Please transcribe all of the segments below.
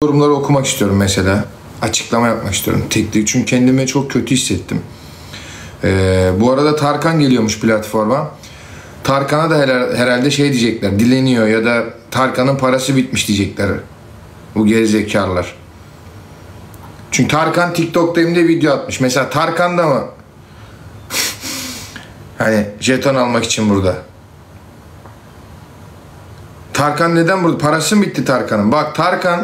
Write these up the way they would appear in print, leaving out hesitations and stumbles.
Yorumları okumak istiyorum mesela. Açıklama yapmak istiyorum tek tek. Çünkü kendimi çok kötü hissettim. Bu arada Tarkan geliyormuş platforma. Tarkan'a da herhalde şey diyecekler. Dileniyor ya da Tarkan'ın parası bitmiş diyecekler. Bu gerizekalılar. Çünkü Tarkan TikTok'ta hem de video atmış. Mesela Tarkan da mı? Hani jeton almak için burada. Tarkan neden burada? Parası mı bitti Tarkan'ın? Bak Tarkan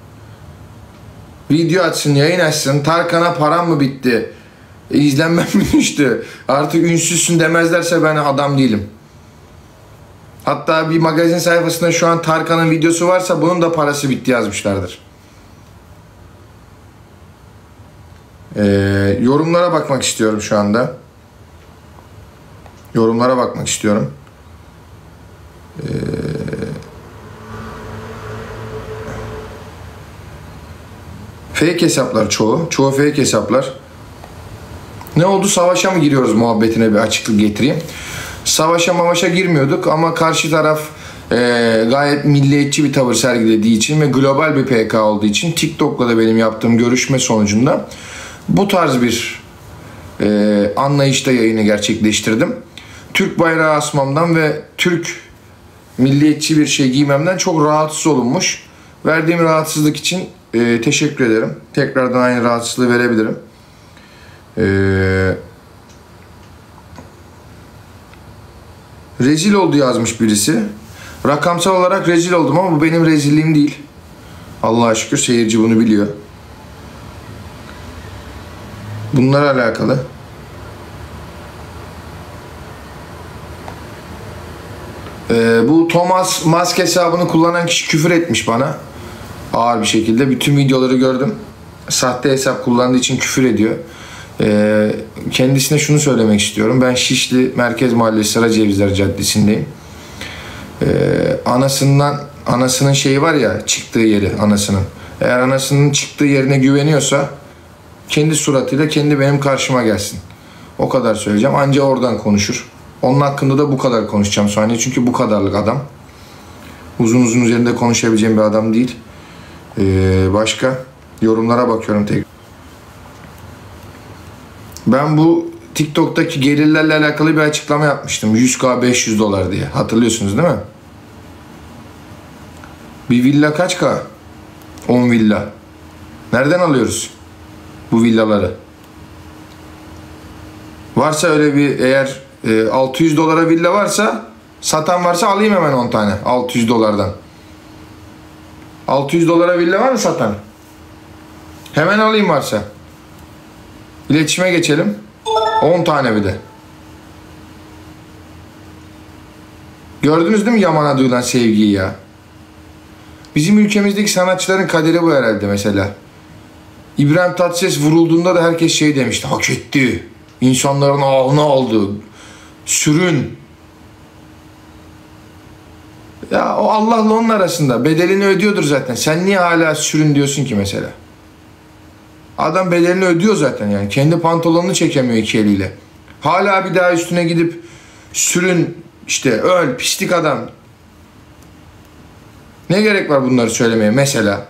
video açsın, yayın açsın. Tarkan'a param mı bitti? İzlenmem mi düştü? Artık ünsüzsün demezlerse ben adam değilim. Hatta bir magazin sayfasında şu an Tarkan'ın videosu varsa bunun da parası bitti yazmışlardır. Yorumlara bakmak istiyorum şu anda. Yorumlara bakmak istiyorum. Fake hesaplar çoğu. Çoğu fake hesaplar. Ne oldu? Savaşa mı giriyoruz muhabbetine bir açıklık getireyim. Savaşa girmiyorduk ama karşı taraf gayet milliyetçi bir tavır sergilediği için ve global bir PK olduğu için TikTok'la da benim yaptığım görüşme sonucunda bu tarz bir anlayışta yayını gerçekleştirdim. Türk bayrağı asmamdan ve Türk milliyetçi bir şey giymemden çok rahatsız olunmuş. Verdiğim rahatsızlık için teşekkür ederim. Tekrardan aynı rahatsızlığı verebilirim. Rezil oldu yazmış birisi. Rakamsal olarak rezil oldum ama bu benim rezilliğim değil. Allah'a şükür seyirci bunu biliyor. Bunlarla alakalı. Bu Thomas Musk hesabını kullanan kişi küfür etmiş bana. Ağır bir şekilde. Bütün videoları gördüm. Sahte hesap kullandığı için küfür ediyor. Kendisine şunu söylemek istiyorum. Ben Şişli Merkez Mahallesi Saracevizler Caddesi'ndeyim. Anasının şeyi var ya, çıktığı yeri anasının. Eğer anasının çıktığı yerine güveniyorsa kendi suratıyla kendi benim karşıma gelsin. O kadar söyleyeceğim. Anca oradan konuşur. Onun hakkında da bu kadar konuşacağım saniye. Çünkü bu kadarlık adam. Uzun uzun üzerinde konuşabileceğim bir adam değil. Başka yorumlara bakıyorum tekrar. Ben bu TikTok'taki gelirlerle alakalı bir açıklama yapmıştım. 100K 500 dolar diye. Hatırlıyorsunuz değil mi? Bir villa kaç K? 10 villa. Nereden alıyoruz bu villaları? Varsa öyle bir, eğer 600 dolara villa varsa, satan varsa alayım hemen 10 tane 600 dolardan. 600 dolara villa var mı satan? Hemen alayım varsa. İletişime geçelim. 10 tane bir de. Gördünüz değil mi Yaman'a duyulan sevgiyi ya? Bizim ülkemizdeki sanatçıların kaderi bu herhalde mesela. İbrahim Tatlıses vurulduğunda da herkes şey demişti. Hak etti. İnsanların ahını aldı. Sürün. Ya o Allah'la onun arasında. Bedelini ödüyordur zaten. Sen niye hala sürün diyorsun ki mesela? Adam bedelini ödüyor zaten yani. Kendi pantolonunu çekemiyor iki eliyle. Hala bir daha üstüne gidip sürün, işte öl, pislik adam. Ne gerek var bunları söylemeye mesela?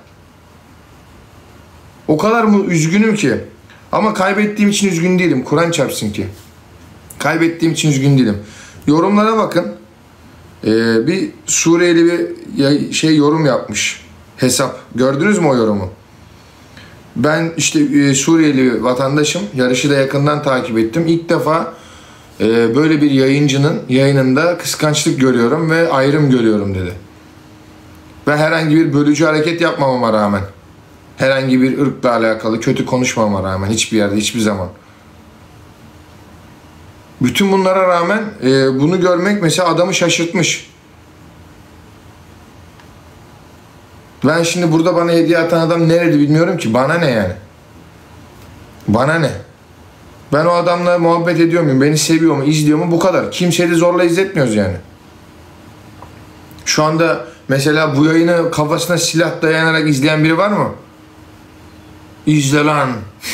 O kadar mı üzgünüm ki? Ama kaybettiğim için üzgün değilim. Kur'an çarpsın ki. Kaybettiğim için üzgün değilim. Yorumlara bakın. Bir Suriyeli bir şey yorum yapmış. Hesap. Gördünüz mü o yorumu? Ben işte Suriyeli vatandaşım. Yarışı da yakından takip ettim. İlk defa böyle bir yayıncının yayınında kıskançlık görüyorum ve ayrım görüyorum dedi. Ve herhangi bir bölücü hareket yapmamama rağmen, herhangi bir ırkla alakalı kötü konuşmama rağmen, hiçbir yerde, hiçbir zaman. Bütün bunlara rağmen bunu görmek mesela adamı şaşırtmış. Ben şimdi burada bana hediye atan adam nerede bilmiyorum ki. Bana ne yani? Bana ne? Ben o adamla muhabbet ediyor muyum? Beni seviyor mu? İzliyor mu? Bu kadar. Kimseyi de zorla izletmiyoruz yani. Şu anda mesela bu yayını kafasına silah dayanarak izleyen biri var mı? İzle lan.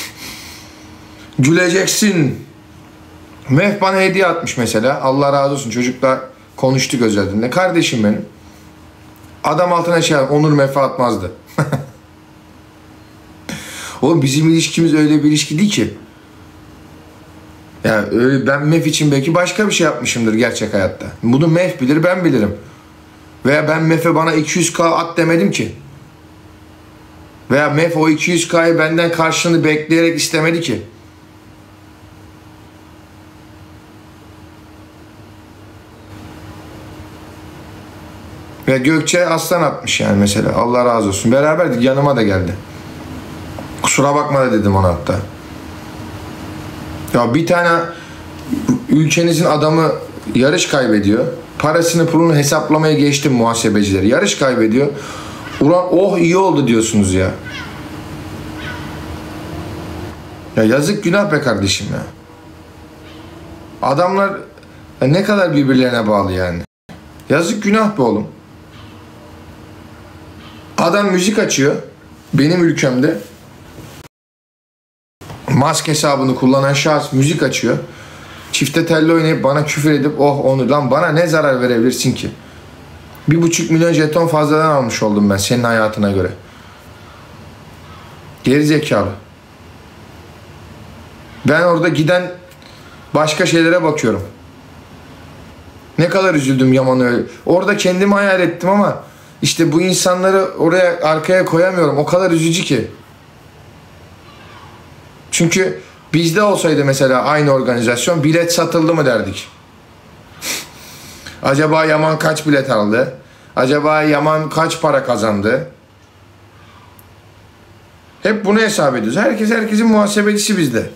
Güleceksin. Mef bana hediye atmış mesela. Allah razı olsun. Çocukla konuştuk özellikle. Kardeşim benim. Adam altına şey onur mefa atmazdı. Oğlum bizim ilişkimiz öyle bir ilişki değil ki. Yani öyle, ben MEF için belki başka bir şey yapmışımdır gerçek hayatta. Bunu MEF bilir, ben bilirim. Veya ben MEF'e bana 200K at demedim ki. Veya MEF o 200K'yı benden karşılığını bekleyerek istemedi ki. Ve Gökçe aslan atmış yani mesela. Allah razı olsun. Beraberdik, yanıma da geldi. Kusura bakma da dedim ona hatta. Ya bir tane ülkenizin adamı yarış kaybediyor. Parasını pulunu hesaplamaya geçtim muhasebecileri. Yarış kaybediyor. Ulan oh iyi oldu diyorsunuz ya. Ya yazık günah be kardeşim ya. Adamlar ne kadar birbirlerine bağlı yani. Yazık günah be oğlum. Adam müzik açıyor. Benim ülkemde mask hesabını kullanan şahıs müzik açıyor. Çifte telli oynayıp bana küfür edip oh onu lan bana ne zarar verebilirsin ki? 1,5 milyon jeton fazladan almış oldum ben senin hayatına göre. Geri zekalı. Ben orada giden başka şeylere bakıyorum. Ne kadar üzüldüm Yaman öyle. Orada kendimi hayal ettim ama işte bu insanları oraya arkaya koyamıyorum. O kadar üzücü ki. Çünkü bizde olsaydı mesela aynı organizasyon bilet satıldı mı derdik. Acaba Yaman kaç bilet aldı? Acaba Yaman kaç para kazandı? Hep bunu hesap ediyoruz. Herkesin muhasebecisi bizde.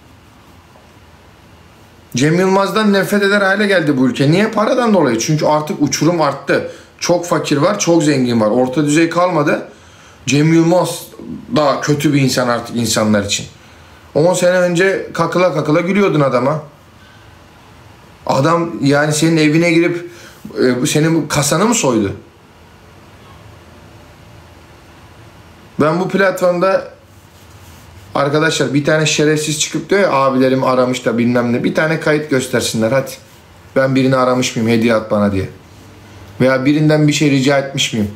Cem Yılmaz'dan nefret eder hale geldi bu ülke. Niye? Paradan dolayı. Çünkü artık uçurum arttı. Çok fakir var, çok zengin var. Orta düzey kalmadı. Cem Yılmaz da kötü bir insan artık insanlar için. 10 sene önce kakıla kakıla gülüyordun adama. Adam yani senin evine girip senin kasanı mı soydu? Ben bu platformda arkadaşlar bir tane şerefsiz çıkıp diyor ya abilerim aramış da bilmem ne. Bir tane kayıt göstersinler hadi. Ben birini aramış mıyım hediye at bana diye. Veya birinden bir şey rica etmiş miyim?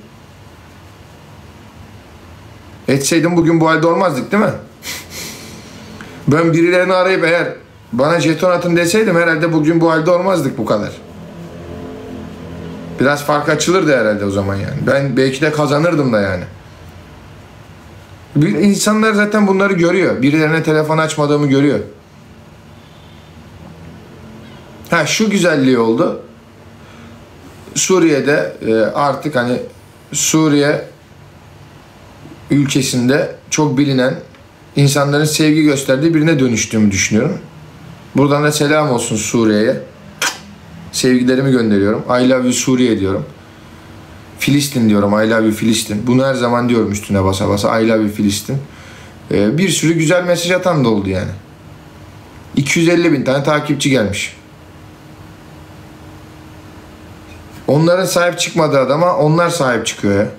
Etseydim bugün bu halde olmazdık değil mi? Ben birilerini arayıp eğer bana jeton atın deseydim herhalde bugün bu halde olmazdık bu kadar. Biraz fark açılırdı herhalde o zaman yani. Ben belki de kazanırdım da yani. İnsanlar zaten bunları görüyor. Birilerine telefon açmadığımı görüyor. Ha şu güzelliği oldu. Suriye'de artık hani Suriye ülkesinde çok bilinen insanların sevgi gösterdiği birine dönüştüğümü düşünüyorum. Buradan da selam olsun Suriye'ye. Sevgilerimi gönderiyorum. I love you Suriye diyorum. Filistin diyorum. I love you Filistin. Bunu her zaman diyorum üstüne basa basa. I love you Filistin. Bir sürü güzel mesaj atan da oldu yani. 250.000 tane takipçi gelmiş. Onların sahip çıkmadığı adama onlar sahip çıkıyor ya.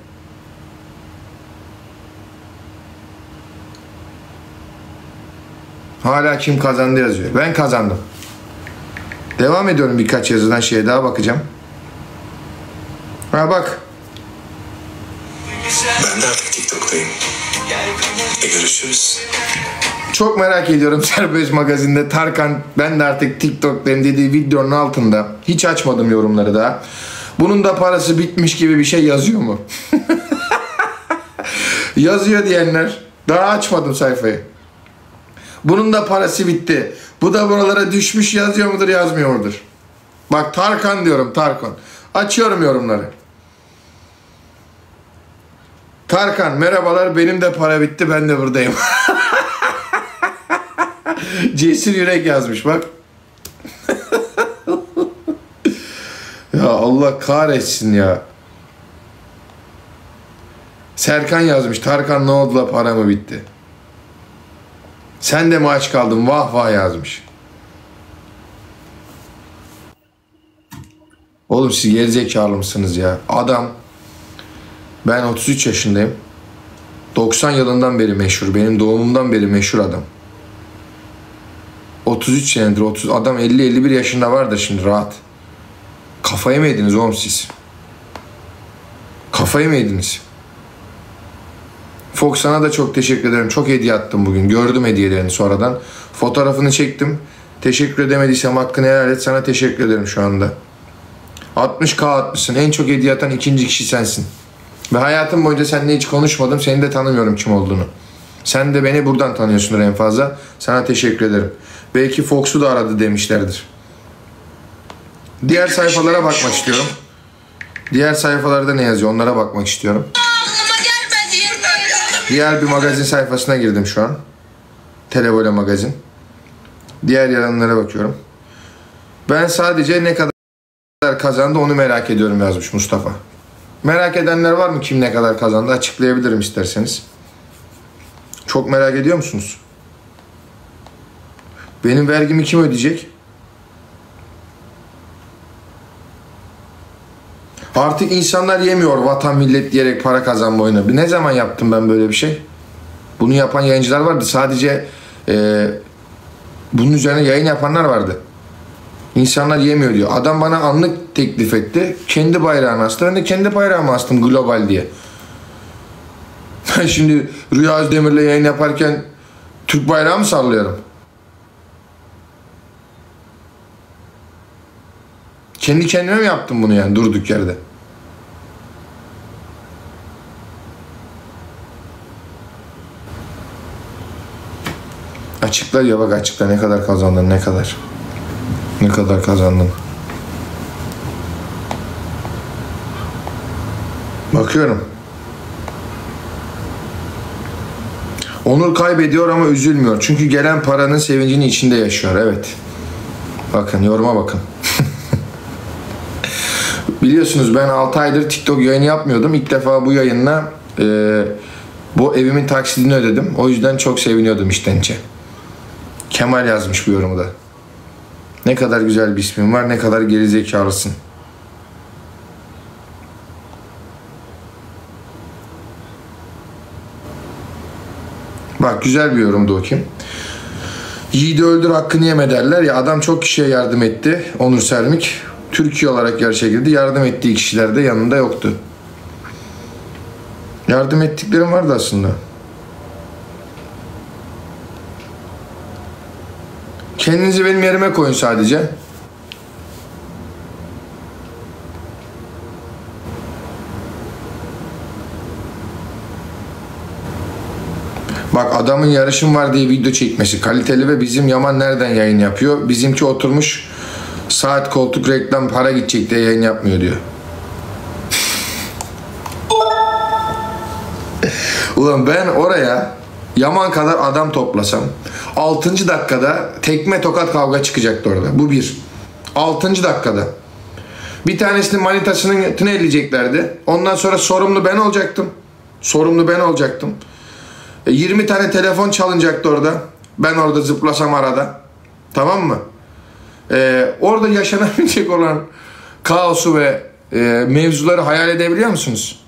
Hala kim kazandı yazıyor. Ben kazandım. Devam ediyorum birkaç yazıdan şeye daha bakacağım. Ha bak. Ben de artık TikTok'tayım. Görüşürüz. Çok merak ediyorum Serbest Magazin'de Tarkan ben de artık TikTok'tayım dediği videonun altında. Hiç açmadım yorumları daha. Bunun da parası bitmiş gibi bir şey yazıyor mu? Yazıyor diyenler. Daha açmadım sayfayı. Bunun da parası bitti. Bu da buralara düşmüş yazıyor mudur yazmıyor mudur? Bak Tarkan diyorum Tarkan. Açıyorum yorumları. Tarkan merhabalar benim de para bitti ben de buradayım. Cesur Yürek yazmış bak. Ya Allah kahretsin ya. Serkan yazmış. Tarkan ne oldu la para mı bitti? Sen de mi aç kaldın? Vah vah yazmış. Oğlum siz gerizekalı mısınız ya? Adam ben 33 yaşındayım. 90 yılından beri meşhur. Benim doğumumdan beri meşhur adam. 33 senedir 30 adam 50-51 yaşında vardır şimdi rahat. Kafayı mı yediniz oğlum siz? Kafayı mı yediniz? Fox sana da çok teşekkür ederim. Çok hediye attım bugün. Gördüm hediyelerini sonradan. Fotoğrafını çektim. Teşekkür edemediysem hakkını helal et. Sana teşekkür ederim şu anda. 60K atmışsın. En çok hediye atan ikinci kişi sensin. Ve hayatım boyunca seninle hiç konuşmadım. Seni de tanımıyorum kim olduğunu. Sen de beni buradan tanıyorsundur en fazla. Sana teşekkür ederim. Belki Fox'u da aradı demişlerdir. Diğer sayfalara bakmak istiyorum. Diğer sayfalarda ne yazıyor onlara bakmak istiyorum. Diğer bir magazin sayfasına girdim şu an. Televole magazin. Diğer yalanlara bakıyorum. Ben sadece ne kadar kazandı onu merak ediyorum yazmış Mustafa. Merak edenler var mı kim ne kadar kazandı? Açıklayabilirim isterseniz. Çok merak ediyor musunuz? Benim vergimi kim ödeyecek? Artık insanlar yemiyor vatan millet diyerek para kazanma oyunu. Ne zaman yaptım ben böyle bir şey? Bunu yapan yayıncılar vardı. Sadece bunun üzerine yayın yapanlar vardı. İnsanlar yemiyor diyor. Adam bana anlık teklif etti. Kendi bayrağını astı. Ben de kendi bayrağımı astım global diye. Ben şimdi Rüya Özdemir'le yayın yaparken Türk bayrağı mı sallıyorum? Kendi kendime mi yaptım bunu yani durduk yerde? Açıkla ya bak açıkla ne kadar kazandın ne kadar. Ne kadar kazandın. Bakıyorum. Onur kaybediyor ama üzülmüyor. Çünkü gelen paranın sevincini içinde yaşıyor. Evet. Bakın yoruma bakın. Biliyorsunuz ben 6 aydır TikTok yayını yapmıyordum. İlk defa bu yayınla bu evimin taksidini ödedim. O yüzden çok seviniyordum içten içe. Kemal yazmış bu yorumu da. Ne kadar güzel bir ismin var, ne kadar gerizekalısın. Bak güzel bir yorumdu o kim? Yiğidi öldür hakkını yeme derler ya, adam çok kişiye yardım etti. Onur Sermik. Türkiye olarak yarışa girdi. Yardım ettiği kişiler de yanında yoktu. Yardım ettiklerim vardı aslında. Kendinizi benim yerime koyun sadece. Bak adamın yarışım var diye video çekmesi kaliteli ve bizim Yaman nereden yayın yapıyor? Bizimki oturmuş saat koltuk reklam para gidecek diye yayın yapmıyor diyor. Ulan ben oraya Yaman kadar adam toplasam 6. dakikada tekme tokat kavga çıkacaktı orada. Bu bir. 6. dakikada. Bir tanesinin manitasının götünü elleyeceklerdi. Ondan sonra sorumlu ben olacaktım. 20 tane telefon çalınacaktı orada. Ben orada zıplasam arada. Tamam mı? Orada yaşanabilecek olan kaosu ve mevzuları hayal edebiliyor musunuz?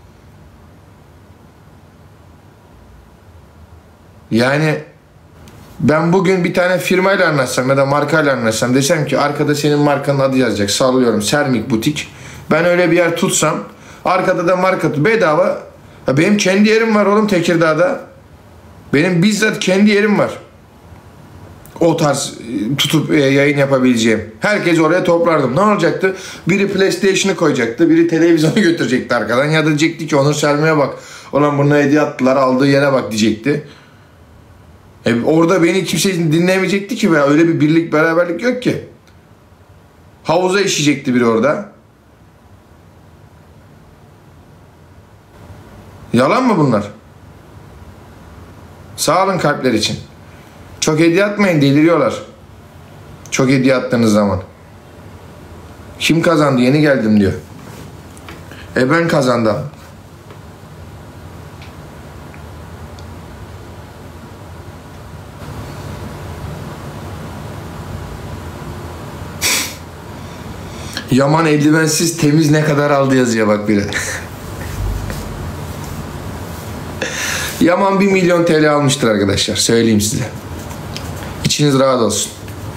Yani ben bugün bir tane firmayla anlaşsam ya da markayla anlaşsam, desem ki arkada senin markanın adı yazacak, sallıyorum Sermik Butik. Ben öyle bir yer tutsam, arkada da marka bedava. Ya benim kendi yerim var oğlum Tekirdağ'da. Benim bizzat kendi yerim var. O tarz tutup yayın yapabileceğim. Herkes oraya toplardım. Ne olacaktı? Biri PlayStation'ı koyacaktı. Biri televizyonu götürecekti arkadan. Ya da diyecekti ki Onur Selmi'ye bak. Ulan buna hediye attılar, aldığı yere bak diyecekti. Orada beni kimse dinlemeyecekti ki. Öyle bir birlik beraberlik yok ki. Havuza işeyecekti biri orada. Yalan mı bunlar? Sağ olun kalpler için. Çok hediye atmayın, deliriyorlar. Çok hediye attığınız zaman. Kim kazandı? Yeni geldim diyor. Ben kazandım. Yaman eldivensiz temiz ne kadar aldı yazıyor bak biri. Yaman 1 milyon TL almıştır arkadaşlar. Söyleyeyim size. İçiniz rahat olsun.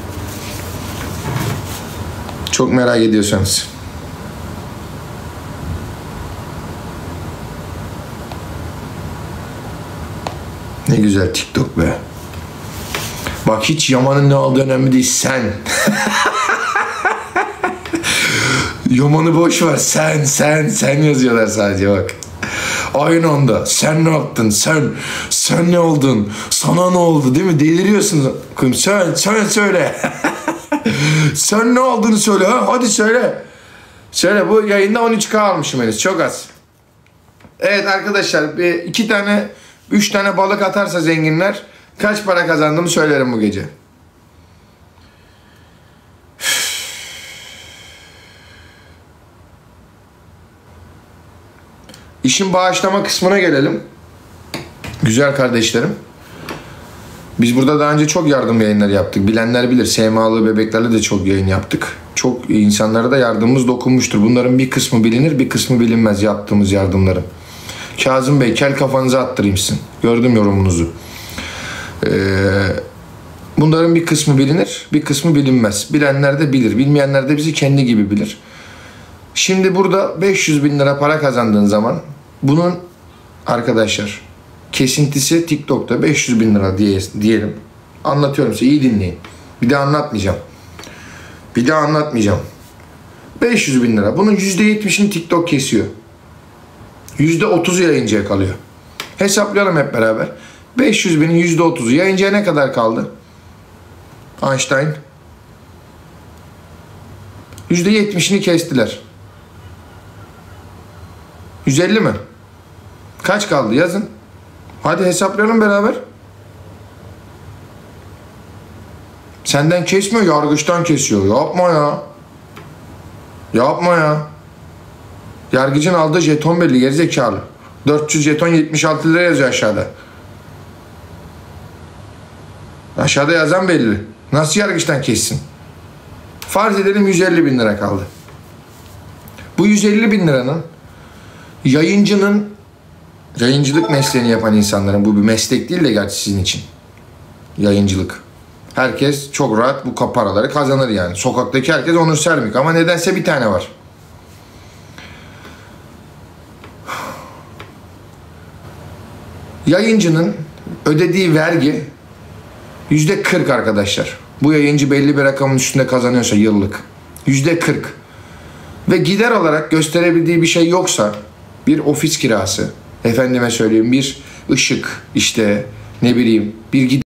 Çok merak ediyorsanız. Ne güzel TikTok be. Bak hiç Yaman'ın ne olduğu önemli değil. Sen. Yaman'ı boş ver. Sen yazıyorlar sadece bak. Aynı anda. Sen ne yaptın? Sen ne oldun? Sana ne oldu değil mi? Deliriyorsun. Sen söyle. Sen ne olduğunu söyle. Ha? Hadi söyle. Söyle, bu yayında 13K almışım henüz. Çok az. Evet arkadaşlar, bir 2 tane 3 tane balık atarsa zenginler kaç para kazandığımı söylerim bu gece. İşin bağışlama kısmına gelelim. Güzel kardeşlerim. Biz burada daha önce çok yardım yayınları yaptık. Bilenler bilir. SMA'lı bebeklerle de çok yayın yaptık. Çok insanlara da yardımımız dokunmuştur. Bunların bir kısmı bilinir, bir kısmı bilinmez yaptığımız yardımların. Kazım Bey, kel kafanıza attırayım sizin. Gördüm yorumunuzu. Bunların bir kısmı bilinir, bir kısmı bilinmez. Bilenler de bilir, bilmeyenler de bizi kendi gibi bilir. Şimdi burada 500 bin lira para kazandığın zaman bunun arkadaşlar kesintisi TikTok'ta 500 bin lira diyelim. Anlatıyorum size, iyi dinleyin. Bir daha anlatmayacağım. 500 bin lira. Bunun %70'ini TikTok kesiyor. %30'u yayıncıya kalıyor. Hesaplayalım hep beraber. 500 binin %30'u yayıncıya ne kadar kaldı? Einstein. %70'ini kestiler. 150 mi? Kaç kaldı? Yazın. Hadi hesaplayalım beraber. Senden kesmiyor, yargıçtan kesiyor. Yapma ya. Yargıcın aldığı jeton belli, gerizekalı. 400 jeton 76 lira yazıyor aşağıda. Aşağıda yazan belli. Nasıl yargıçtan kessin? Farz edelim 150 bin lira kaldı. Bu 150 bin liranın yayıncılık mesleğini yapan insanların, bu bir meslek değil de gerçi sizin için. Yayıncılık. Herkes çok rahat bu paraları kazanır yani. Sokaktaki herkes Onur Sermik ama nedense bir tane var. Yayıncının ödediği vergi %40 arkadaşlar. Bu yayıncı belli bir rakamın üstünde kazanıyorsa yıllık. %40. Ve gider olarak gösterebildiği bir şey yoksa, bir ofis kirası, efendime söyleyeyim bir ışık, işte ne bileyim bir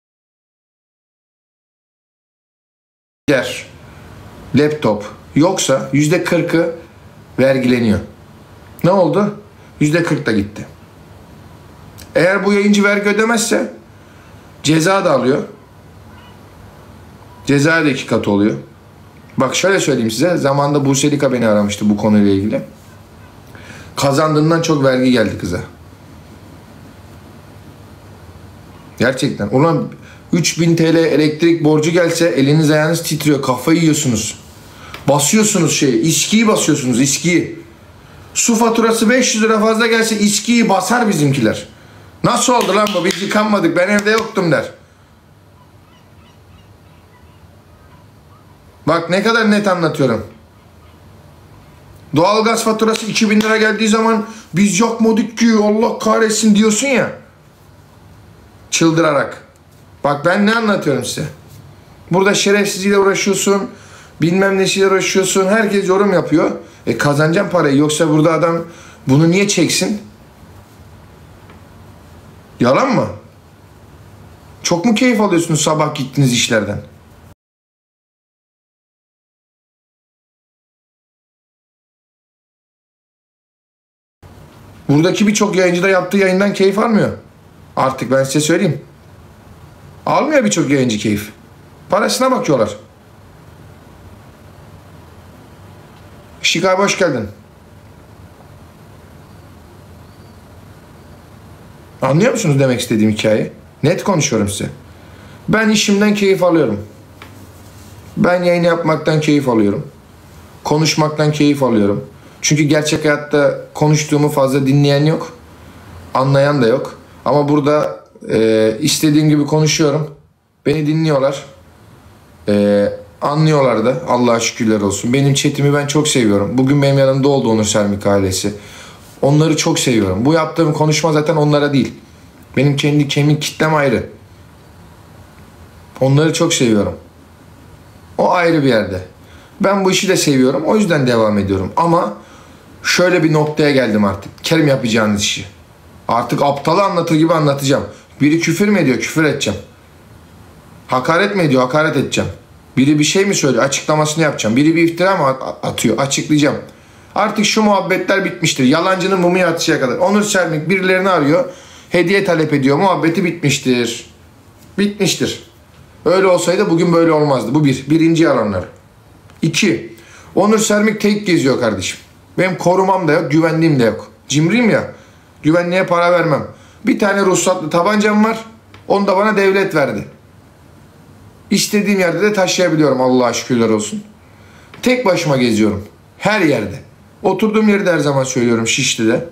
gider, laptop yoksa %40'ı vergileniyor. Ne oldu? %40 da gitti. Eğer bu yayıncı vergi ödemezse ceza da alıyor. Ceza da 2 katı oluyor. Bak şöyle söyleyeyim size. Zamanında Buselika beni aramıştı bu konuyla ilgili. Kazandığından çok vergi geldi kıza. Gerçekten. Ulan 3000 TL elektrik borcu gelse eliniz ayağınız titriyor. Kafayı yiyorsunuz. Basıyorsunuz İçkiyi basıyorsunuz. İçkiyi. Su faturası 500 lira fazla gelse içkiyi basar bizimkiler. Nasıl oldu lan bu? Biz yıkanmadık. Ben evde yoktum der. Bak ne kadar net anlatıyorum. Doğalgaz faturası 2000 lira geldiği zaman biz yakmadık ki Allah kahretsin diyorsun ya. Çıldırarak. Bak ben ne anlatıyorum size. Burada şerefsizliğiyle uğraşıyorsun. Bilmem nesiyle uğraşıyorsun. Herkes yorum yapıyor. Kazanacağım parayı. Yoksa burada adam bunu niye çeksin? Yalan mı? Çok mu keyif alıyorsunuz sabah gittiğiniz işlerden? Buradaki birçok yayıncı da yaptığı yayından keyif almıyor. Artık ben size söyleyeyim. Almıyor birçok yayıncı keyif. Parasına bakıyorlar. Şikayet hoş geldin. Anlıyor musunuz demek istediğim hikayeyi? Net konuşuyorum size. Ben işimden keyif alıyorum. Ben yayın yapmaktan keyif alıyorum. Konuşmaktan keyif alıyorum. Çünkü gerçek hayatta konuştuğumu fazla dinleyen yok. Anlayan da yok. Ama burada istediğim gibi konuşuyorum. Beni dinliyorlar. Anlıyorlar da. Allah'a şükürler olsun. Benim chatimi ben çok seviyorum. Bugün benim yanımda oldu Onur Sermik ailesi. Onları çok seviyorum. Bu yaptığım konuşma zaten onlara değil. Benim kendi kemik kitlem ayrı. Onları çok seviyorum. O ayrı bir yerde. Ben bu işi de seviyorum. O yüzden devam ediyorum. Ama şöyle bir noktaya geldim artık. Kerim yapacağınız işi. Artık aptalı anlatır gibi anlatacağım. Biri küfür mü ediyor? Küfür edeceğim. Hakaret mi ediyor? Hakaret edeceğim. Biri bir şey mi söylüyor? Açıklamasını yapacağım. Biri bir iftira mı atıyor? Açıklayacağım. Artık şu muhabbetler bitmiştir. Yalancının mumu yatışıya kadar. Onur Sermik birilerini arıyor. Hediye talep ediyor. Muhabbeti bitmiştir. Bitmiştir. Öyle olsaydı bugün böyle olmazdı. Bu bir. Birinci yalanları. 2. Onur Sermik tek geziyor kardeşim. Benim korumam da yok, güvenliğim de yok. Cimriyim ya. Güvenliğe para vermem. Bir tane ruhsatlı tabancam var. Onu da bana devlet verdi. İstediğim yerde de taşıyabiliyorum, Allah'a şükürler olsun. Tek başıma geziyorum. Her yerde. Oturduğum yeri de her zaman söylüyorum, Şişli'de.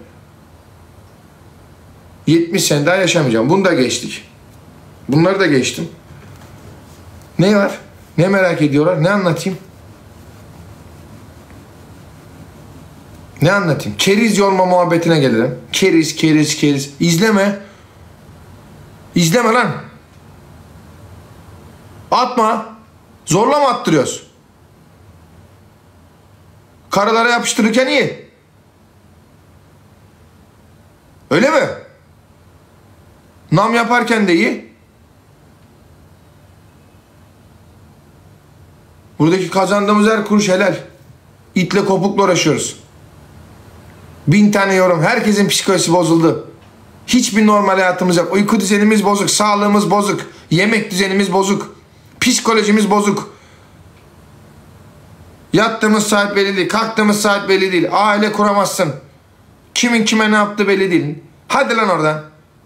70 sene daha yaşamayacağım. Bunu da geçtik. Bunları da geçtim. Ne var? Ne merak ediyorlar? Ne anlatayım? Ne anlatayım? Keriz yorma muhabbetine gelelim. Keriz, keriz, keriz. İzleme. İzleme lan. Atma. Zorla mı attırıyoruz? Karılara yapıştırırken iyi. Öyle mi? Nam yaparken de iyi. Buradaki kazandığımız her kuruş helal. İtle kopukla uğraşıyoruz. 1000 tane yorum. Herkesin psikolojisi bozuldu. Hiçbir normal hayatımız yok. Uyku düzenimiz bozuk. Sağlığımız bozuk. Yemek düzenimiz bozuk. Psikolojimiz bozuk. Yattığımız saat belli değil. Kalktığımız saat belli değil. Aile kuramazsın. Kimin kime ne yaptığı belli değil. Hadi lan oradan.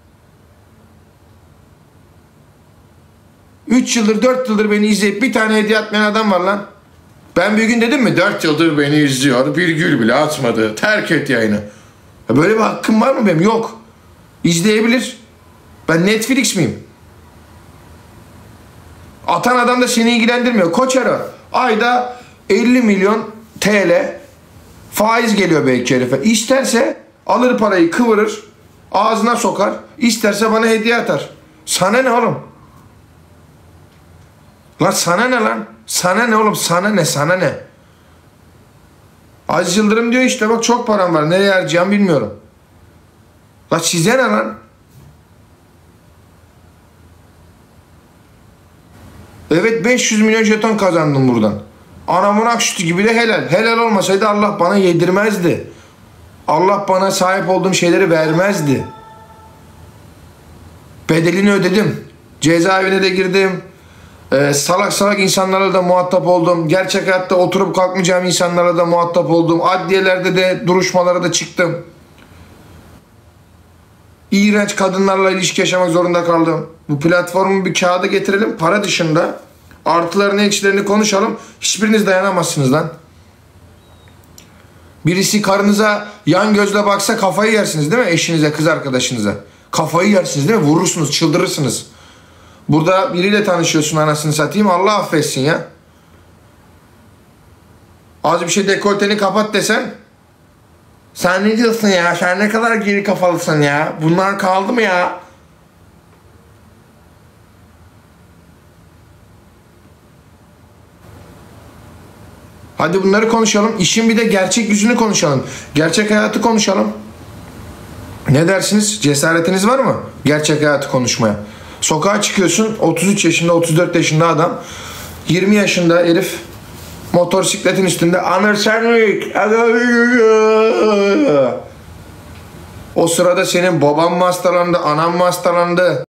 3 yıldır 4 yıldır beni izleyip bir tane hediye atmayan adam var lan. Ben bir gün dedim mi? 4 yıldır beni izliyor. Bir gül bile atmadı. Terk et yayını. Böyle bir hakkım var mı benim? Yok. İzleyebilir. Ben Netflix miyim? Atan adam da seni ilgilendirmiyor. Koçero. Ayda 50 milyon TL faiz geliyor belki herife. İsterse alır parayı kıvırır. Ağzına sokar. İsterse bana hediye atar. Sana ne oğlum? Lan sana ne lan? Sana ne oğlum? Sana ne? Sana ne? Aziz Yıldırım diyor işte bak çok param var. Nereye harcayacağım bilmiyorum. Lan size ne lan? Evet 500 milyon jeton kazandım buradan. Anamın ak sütü gibi de helal. Helal olmasaydı Allah bana yedirmezdi. Allah bana sahip olduğum şeyleri vermezdi. Bedelini ödedim. Cezaevine de girdim. Salak salak insanlarla da muhatap oldum. Gerçek hayatta oturup kalkmayacağım insanlarla da muhatap oldum. Adliyelerde de duruşmalara da çıktım. İğrenç kadınlarla ilişki yaşamak zorunda kaldım. Bu platformu bir kağıda getirelim. Para dışında artılarını eksilerini konuşalım. Hiçbiriniz dayanamazsınız lan. Birisi karınıza yan gözle baksa kafayı yersiniz değil mi? Eşinize, kız arkadaşınıza. Kafayı yersiniz değil mi? Vurursunuz, çıldırırsınız. Burada biriyle tanışıyorsun anasını satayım. Allah affetsin ya. Az bir şey dekolteni kapat desen. Sen ne diyorsun ya? Sen ne kadar geri kafalısın ya? Bunlar kaldı mı ya? Hadi bunları konuşalım. İşin bir de gerçek yüzünü konuşalım. Gerçek hayatı konuşalım. Ne dersiniz? Cesaretiniz var mı? Gerçek hayatı konuşmaya. Sokağa çıkıyorsun. 33 yaşında, 34 yaşında adam. 20 yaşında herif motosikletin üstünde Onur Sermik. O sırada senin baban mı hastalandı, anam mı hastalandı?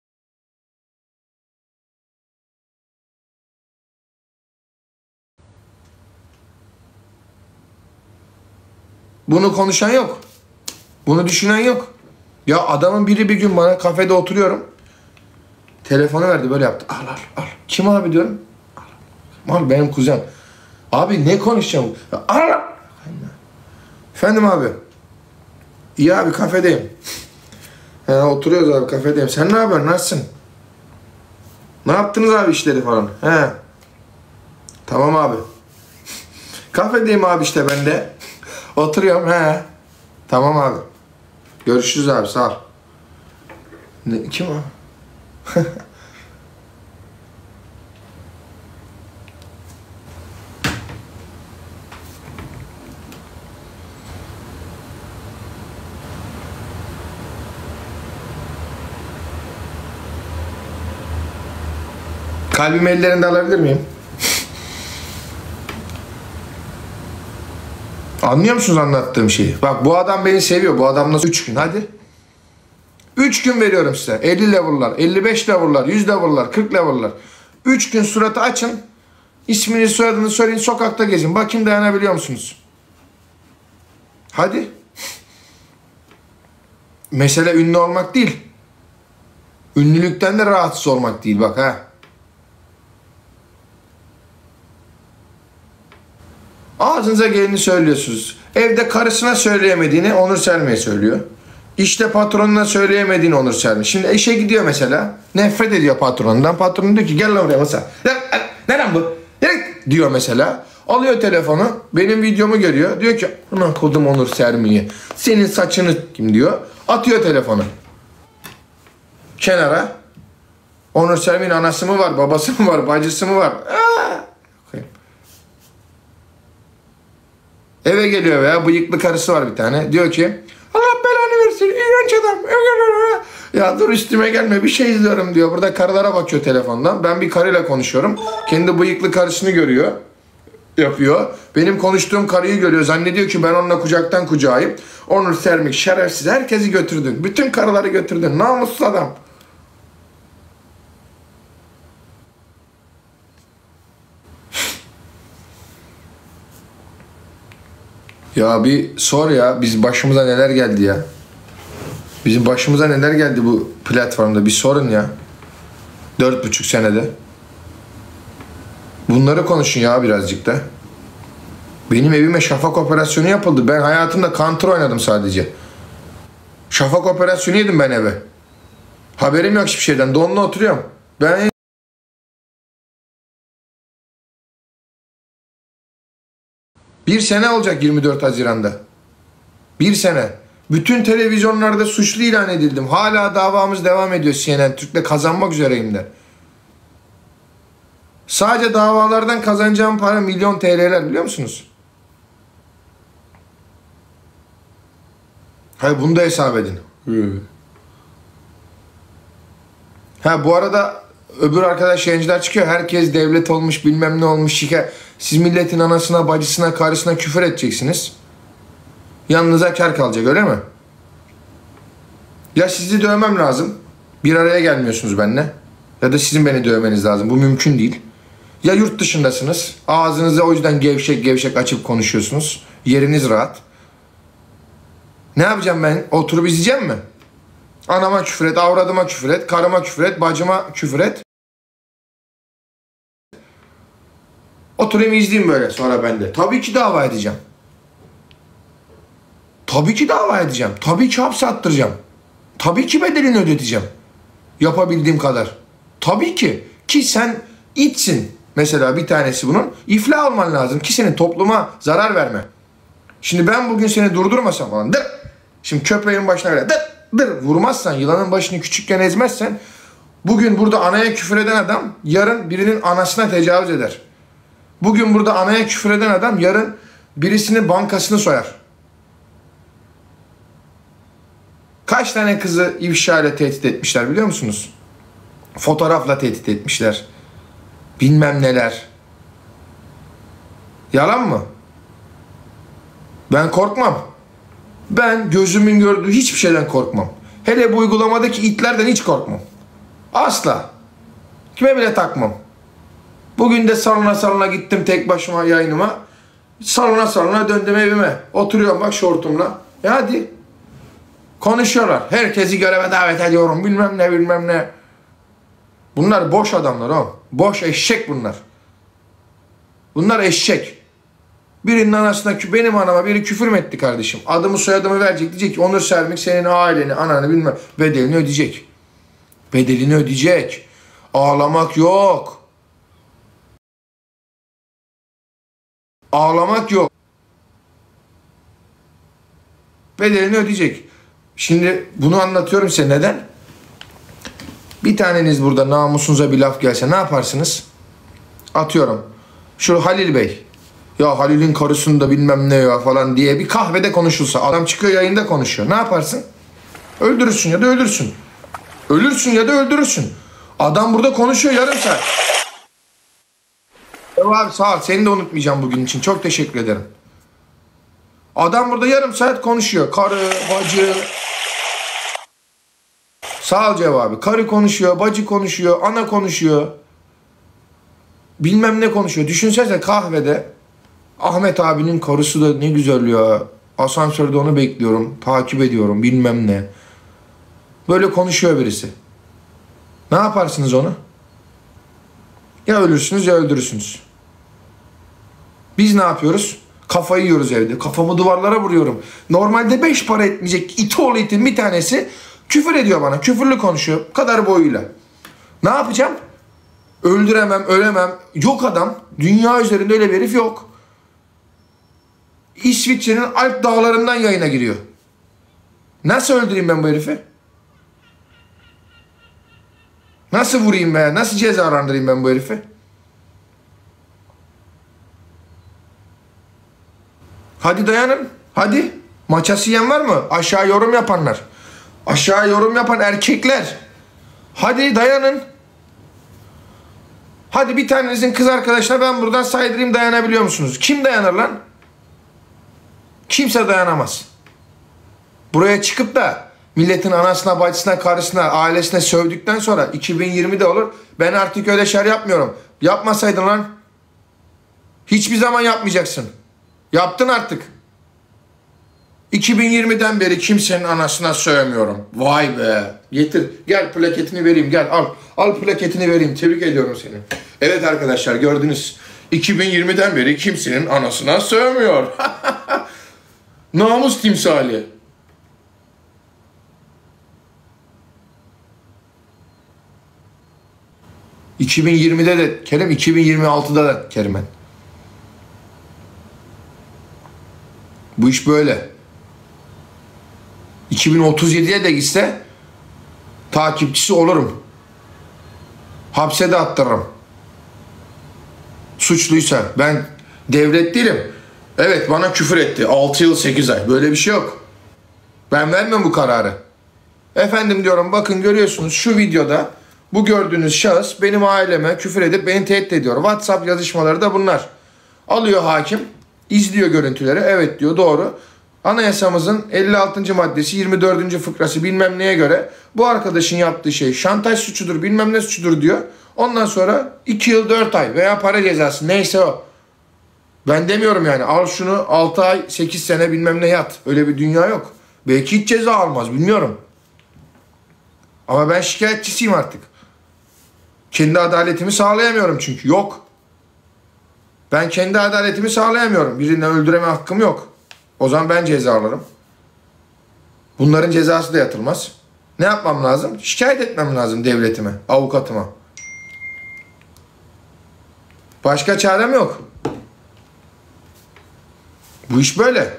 Bunu konuşan yok. Bunu düşünen yok. Ya adamın biri bir gün bana kafede oturuyorum. Telefonu verdi böyle yaptı. Al al al. Kim abi diyorum. Al benim kuzen. Abi ne konuşacağım? Al al. Efendim abi. İyi abi kafedeyim. Oturuyoruz abi kafedeyim. Sen ne haber? Nasılsın? Ne yaptınız abi işleri falan? He. Tamam abi. Kafedeyim abi işte ben de. Oturuyorum he. Tamam abi. Görüşürüz abi sağ ol. Kim o? Kalbimi ellerinde alabilir miyim? Anlıyor musunuz anlattığım şeyi? Bak bu adam beni seviyor. Bu adamla 3 gün hadi. 3 gün veriyorum size. 50 level'lar, 55 level'lar, 100 level'lar, 40 level'lar. 3 gün suratı açın. İsmini soyadını söyleyin, sokakta gezin. Bakayım dayanabiliyor musunuz? Hadi. Mesele ünlü olmak değil. Ünlülükten de rahatsız olmak değil bak ha. Ağzınıza geleni söylüyorsunuz. Evde karısına söyleyemediğini Onur Selmi'ye söylüyor. İşte patronuna söyleyemediğini Onur Selmi. Şimdi işe gidiyor mesela. Nefret ediyor patronundan. Patron diyor ki gel lan buraya mesela. Ne lan bu? Diyor mesela. Alıyor telefonu. Benim videomu görüyor. Diyor ki ulan kodum Onur Selmi'yi. Senin saçını kim diyor. Atıyor telefonu. Kenara. Onur Selmi'nin anası mı var? Babası mı var? Bacısı mı var? Eve geliyor veya bıyıklı karısı var bir tane. Diyor ki Allah belanı versin. İğrenç adam. Ya dur üstüme gelme bir şey izliyorum diyor. Burada karılara bakıyor telefondan. Ben bir karıyla konuşuyorum. Kendi bıyıklı karısını görüyor. Yapıyor. Benim konuştuğum karıyı görüyor. Zannediyor ki ben onunla kucaktan kucağıyım. Onur Sermik şerefsiz. Herkesi götürdün. Bütün karıları götürdün. Namussuz adam. Ya bir sor ya. Biz başımıza neler geldi ya. Bizim başımıza neler geldi bu platformda. Bir sorun ya. 4,5 senede. Bunları konuşun ya birazcık da. Benim evime şafak operasyonu yapıldı. Ben hayatımda Counter oynadım sadece. Şafak operasyonu yedim ben eve. Haberim yok hiçbir şeyden. Donla oturuyorum. Ben bir sene olacak 24 Haziran'da. Bir sene. Bütün televizyonlarda suçlu ilan edildim. Hala davamız devam ediyor CNN Türk'le kazanmak üzereyim de. Sadece davalardan kazanacağım para milyon TL'ler biliyor musunuz? Hayır bunu da hesap edin. Ha bu arada öbür arkadaş yayıncılar çıkıyor. Herkes devlet olmuş bilmem ne olmuş. Siz milletin anasına, bacısına, karısına küfür edeceksiniz. Yanınıza kar kalacak öyle mi? Ya sizi dövmem lazım. Bir araya gelmiyorsunuz benimle. Ya da sizin beni dövmeniz lazım. Bu mümkün değil. Ya yurt dışındasınız. Ağzınızı o yüzden gevşek gevşek açıp konuşuyorsunuz. Yeriniz rahat. Ne yapacağım ben? Oturup izleyeceğim mi? Anama küfür et, avradıma küfür et, karıma küfür et, bacıma küfür et. Oturayım izleyeyim böyle sonra ben de. Tabii ki dava edeceğim. Tabii ki dava edeceğim. Tabii ki hapse attıracağım. Tabii ki bedelini ödeteceğim. Yapabildiğim kadar. Tabii ki. Ki sen itsin. Mesela bir tanesi bunun. İflah olman lazım ki senin topluma zarar verme. Şimdi ben bugün seni durdurmasam falan. Dır. Şimdi köpeğin başına böyle dır dır vurmazsan, yılanın başını küçükken ezmezsen bugün burada anaya küfür eden adam yarın birinin anasına tecavüz eder. Bugün burada anaya küfür eden adam yarın birisinin bankasını soyar. Kaç tane kızı ifşa ile tehdit etmişler biliyor musunuz? Fotoğrafla tehdit etmişler. Bilmem neler. Yalan mı? Ben korkmam. Ben gözümün gördüğü hiçbir şeyden korkmam. Hele bu uygulamadaki itlerden hiç korkmam. Asla. Kime bile takmam. Bugün de salona gittim tek başıma yayınıma. Salona döndüm evime. Oturuyorum bak şortumla. Hadi. Konuşuyorlar. Herkesi göreve davet ediyorum. Bilmem ne. Bunlar boş adamlar oğlum. Boş eşek bunlar. Bunlar eşek. Birinin anasına, benim anama biri küfür mü etti kardeşim? Adımı soyadımı verecek. Diyecek ki Onur Selmik senin aileni, ananı bilmem. Bedelini ödeyecek. Bedelini ödeyecek. Ağlamak yok. Ağlamak yok. Bedelini ödeyecek. Şimdi bunu anlatıyorum size. Neden? Bir taneniz burada namusunuza bir laf gelse ne yaparsınız? Atıyorum. Şu Halil Bey. Ya Halil'in karısında bilmem ne ya falan diye bir kahvede konuşulsa. Adam çıkıyor yayında konuşuyor. Ne yaparsın? Öldürürsün ya da ölürsün. Ölürsün ya da öldürürsün. Adam burada konuşuyor yarım saat. Abi sağ ol. Seni de unutmayacağım bugün için. Çok teşekkür ederim. Adam burada yarım saat konuşuyor. Karı, bacı. Sağ ol cevabı. Karı konuşuyor, bacı konuşuyor, ana konuşuyor. Bilmem ne konuşuyor. Düşünsene kahvede Ahmet abinin karısı da ne güzel ya. Asansörde onu bekliyorum, takip ediyorum bilmem ne. Böyle konuşuyor birisi. Ne yaparsınız onu? Ya ölürsünüz ya öldürürsünüz. Biz ne yapıyoruz? Kafayı yiyoruz evde. Kafamı duvarlara vuruyorum. Normalde 5 para etmeyecek iti oğlu itin bir tanesi küfür ediyor bana. Küfürlü konuşuyor. Kadar boyuyla. Ne yapacağım? Öldüremem, ölemem. Yok adam. Dünya üzerinde öyle bir herif yok. İsviçre'nin Alp dağlarından yayına giriyor. Nasıl öldüreyim ben bu herifi? Nasıl vurayım ben? Nasıl cezalandırayım ben bu herifi? Hadi dayanın. Hadi. Maçası yiyen var mı? Aşağı yorum yapanlar. Aşağı yorum yapan erkekler. Hadi dayanın. Hadi bir tanenizin kız arkadaşına ben buradan saydırayım, dayanabiliyor musunuz? Kim dayanır lan? Kimse dayanamaz. Buraya çıkıp da milletin anasına, bacısına, karısına, ailesine sövdükten sonra 2020'de olur. Ben artık öyle şeyler yapmıyorum. Yapmasaydın lan. Hiçbir zaman yapmayacaksın. Yaptın artık. 2020'den beri kimsenin anasına sövmüyorum. Vay be. Getir. Gel plaketini vereyim. Gel al. Al plaketini vereyim. Tebrik ediyorum seni. Evet arkadaşlar gördünüz. 2020'den beri kimsenin anasına sövmüyor. Namus timsali. ...2020'de de Kerem, 2026'da da Kerimen. Bu iş böyle. 2037'ye de gitse... ...takipçisi olurum. Hapse de attırırım. Suçluysa. Ben devlet değilim. Evet bana küfür etti. 6 yıl 8 ay. Böyle bir şey yok. Ben vermem bu kararı. Efendim diyorum, bakın görüyorsunuz şu videoda... Bu gördüğünüz şahıs benim aileme küfür edip beni tehdit ediyor. WhatsApp yazışmaları da bunlar. Alıyor hakim, izliyor görüntüleri. Evet diyor, doğru. Anayasamızın 56. maddesi 24. fıkrası bilmem neye göre bu arkadaşın yaptığı şey şantaj suçudur, bilmem ne suçudur diyor. Ondan sonra 2 yıl 4 ay veya para cezası neyse o. Ben demiyorum yani al şunu 6 ay 8 sene bilmem ne yat. Öyle bir dünya yok. Belki hiç ceza almaz, bilmiyorum. Ama ben şikayetçisiyim artık. Kendi adaletimi sağlayamıyorum çünkü. Yok. Ben kendi adaletimi sağlayamıyorum. Birini öldüreme hakkım yok. O zaman ben ceza alırım. Bunların cezası da yatılmaz. Ne yapmam lazım? Şikayet etmem lazım devletime, avukatıma. Başka çarem yok. Bu iş böyle.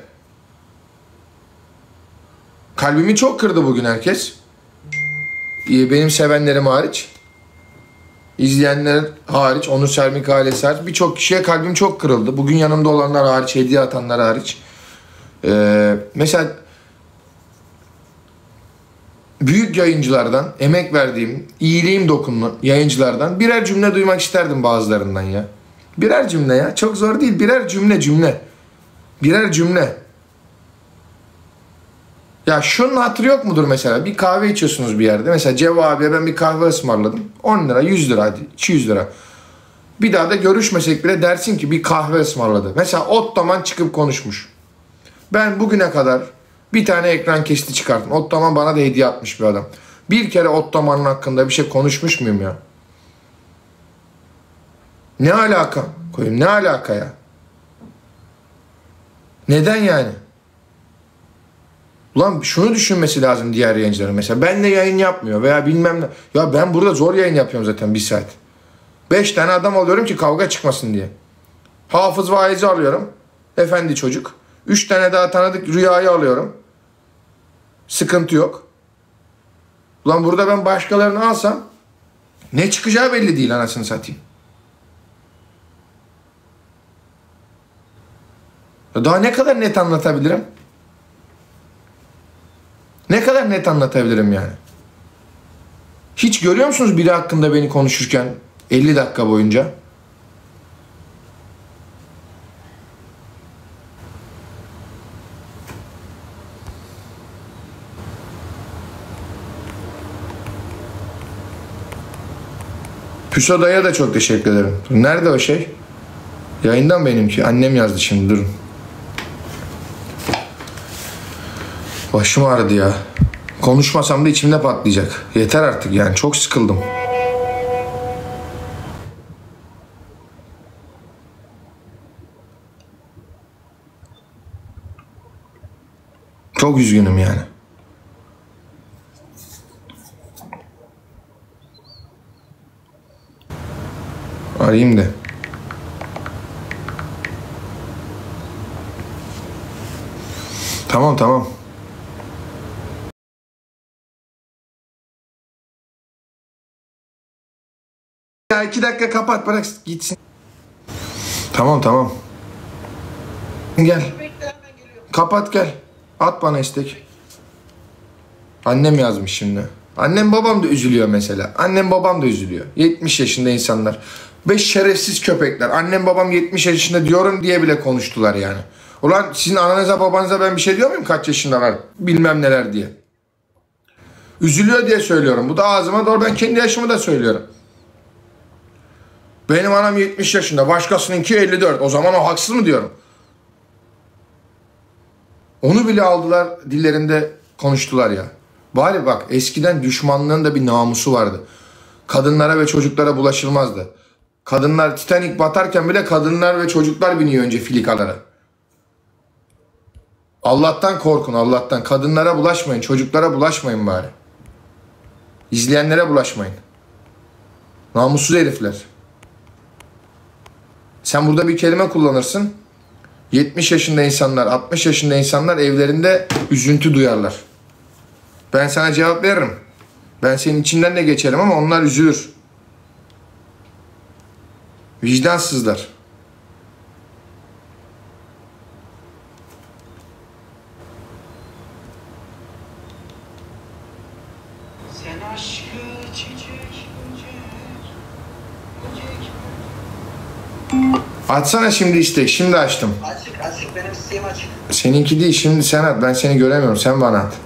Kalbimi çok kırdı bugün herkes. Benim sevenlerim hariç. İzleyenler hariç, Onur Sermik ailesi hariç birçok kişiye kalbim çok kırıldı. Bugün yanımda olanlar hariç, hediye atanlar hariç. Mesela büyük yayıncılardan, emek verdiğim, iyiliğim dokunan yayıncılardan birer cümle duymak isterdim bazılarından ya. Birer cümle ya. Çok zor değil. Birer cümle. Birer cümle. Ya şunun hatırı yok mudur mesela? Bir kahve içiyorsunuz bir yerde. Mesela Cevo abiye ben bir kahve ısmarladım. 10 lira, 100 lira hadi. 200 lira. Bir daha da görüşmesek bile dersin ki bir kahve ısmarladı. Mesela Ottoman çıkıp konuşmuş. Ben bugüne kadar bir tane ekran kesiti çıkarttım. Ottoman bana da hediye atmış bir adam. Bir kere Ottoman'ın hakkında bir şey konuşmuş muyum ya? Ne alaka? Koyayım ne alaka ya? Neden yani? Ulan şunu düşünmesi lazım diğer yayıncıların. Mesela benle yayın yapmıyor veya bilmem ne. Ya ben burada zor yayın yapıyorum zaten 1 saat. 5 tane adam alıyorum ki kavga çıkmasın diye. Hafız vaizi alıyorum. Efendi çocuk. 3 tane daha tanıdık rüyayı alıyorum. Sıkıntı yok. Ulan burada ben başkalarını alsam Ne çıkacağı belli değil anasını satayım. Daha ne kadar net anlatabilirim? Ne kadar net anlatabilirim yani? Hiç görüyor musunuz biri hakkında beni konuşurken 50 dakika boyunca? Püso dayıya da çok teşekkür ederim. Nerede o şey? Yayından benimki. Annem yazdı şimdi, durun. Başım ağrıdı ya. Konuşmasam da içimde patlayacak. Yeter artık yani, çok sıkıldım. Çok üzgünüm yani. Arayayım da. Tamam tamam. Ya 2 dakika kapat, bırak gitsin. Tamam tamam. Gel. Kapat gel. At bana istek. Annem yazmış şimdi. Annem babam da üzülüyor mesela. Annem babam da üzülüyor. 70 yaşında insanlar. 5 şerefsiz köpekler. Annem babam 70 yaşında diyorum diye bile konuştular yani. Ulan sizin ananıza babanıza ben bir şey diyor muyum kaç yaşındalar bilmem neler diye. Üzülüyor diye söylüyorum. Bu da ağzıma doğru, ben kendi yaşımı da söylüyorum. Benim anam 70 yaşında, başkasınınki 54. O zaman o haksız mı diyorum? Onu bile aldılar, dillerinde konuştular ya. Bari bak, eskiden düşmanlığın da bir namusu vardı. Kadınlara ve çocuklara bulaşılmazdı. Kadınlar Titanic batarken bile kadınlar ve çocuklar biniyor önce filikalara. Allah'tan korkun, Allah'tan. Kadınlara bulaşmayın, çocuklara bulaşmayın bari. İzleyenlere bulaşmayın. Namussuz herifler. Sen burada bir kelime kullanırsın. 70 yaşında insanlar, 60 yaşında insanlar evlerinde üzüntü duyarlar. Ben sana cevap veririm. Ben senin içinden de geçerim ama onlar üzülür. Vicdansızlar. Sen aşkı çiçek Açsana şimdi istek. Şimdi açtım. açık benim isteğim açık. Seninki değil. Şimdi sen at. Ben seni göremiyorum. Sen bana at.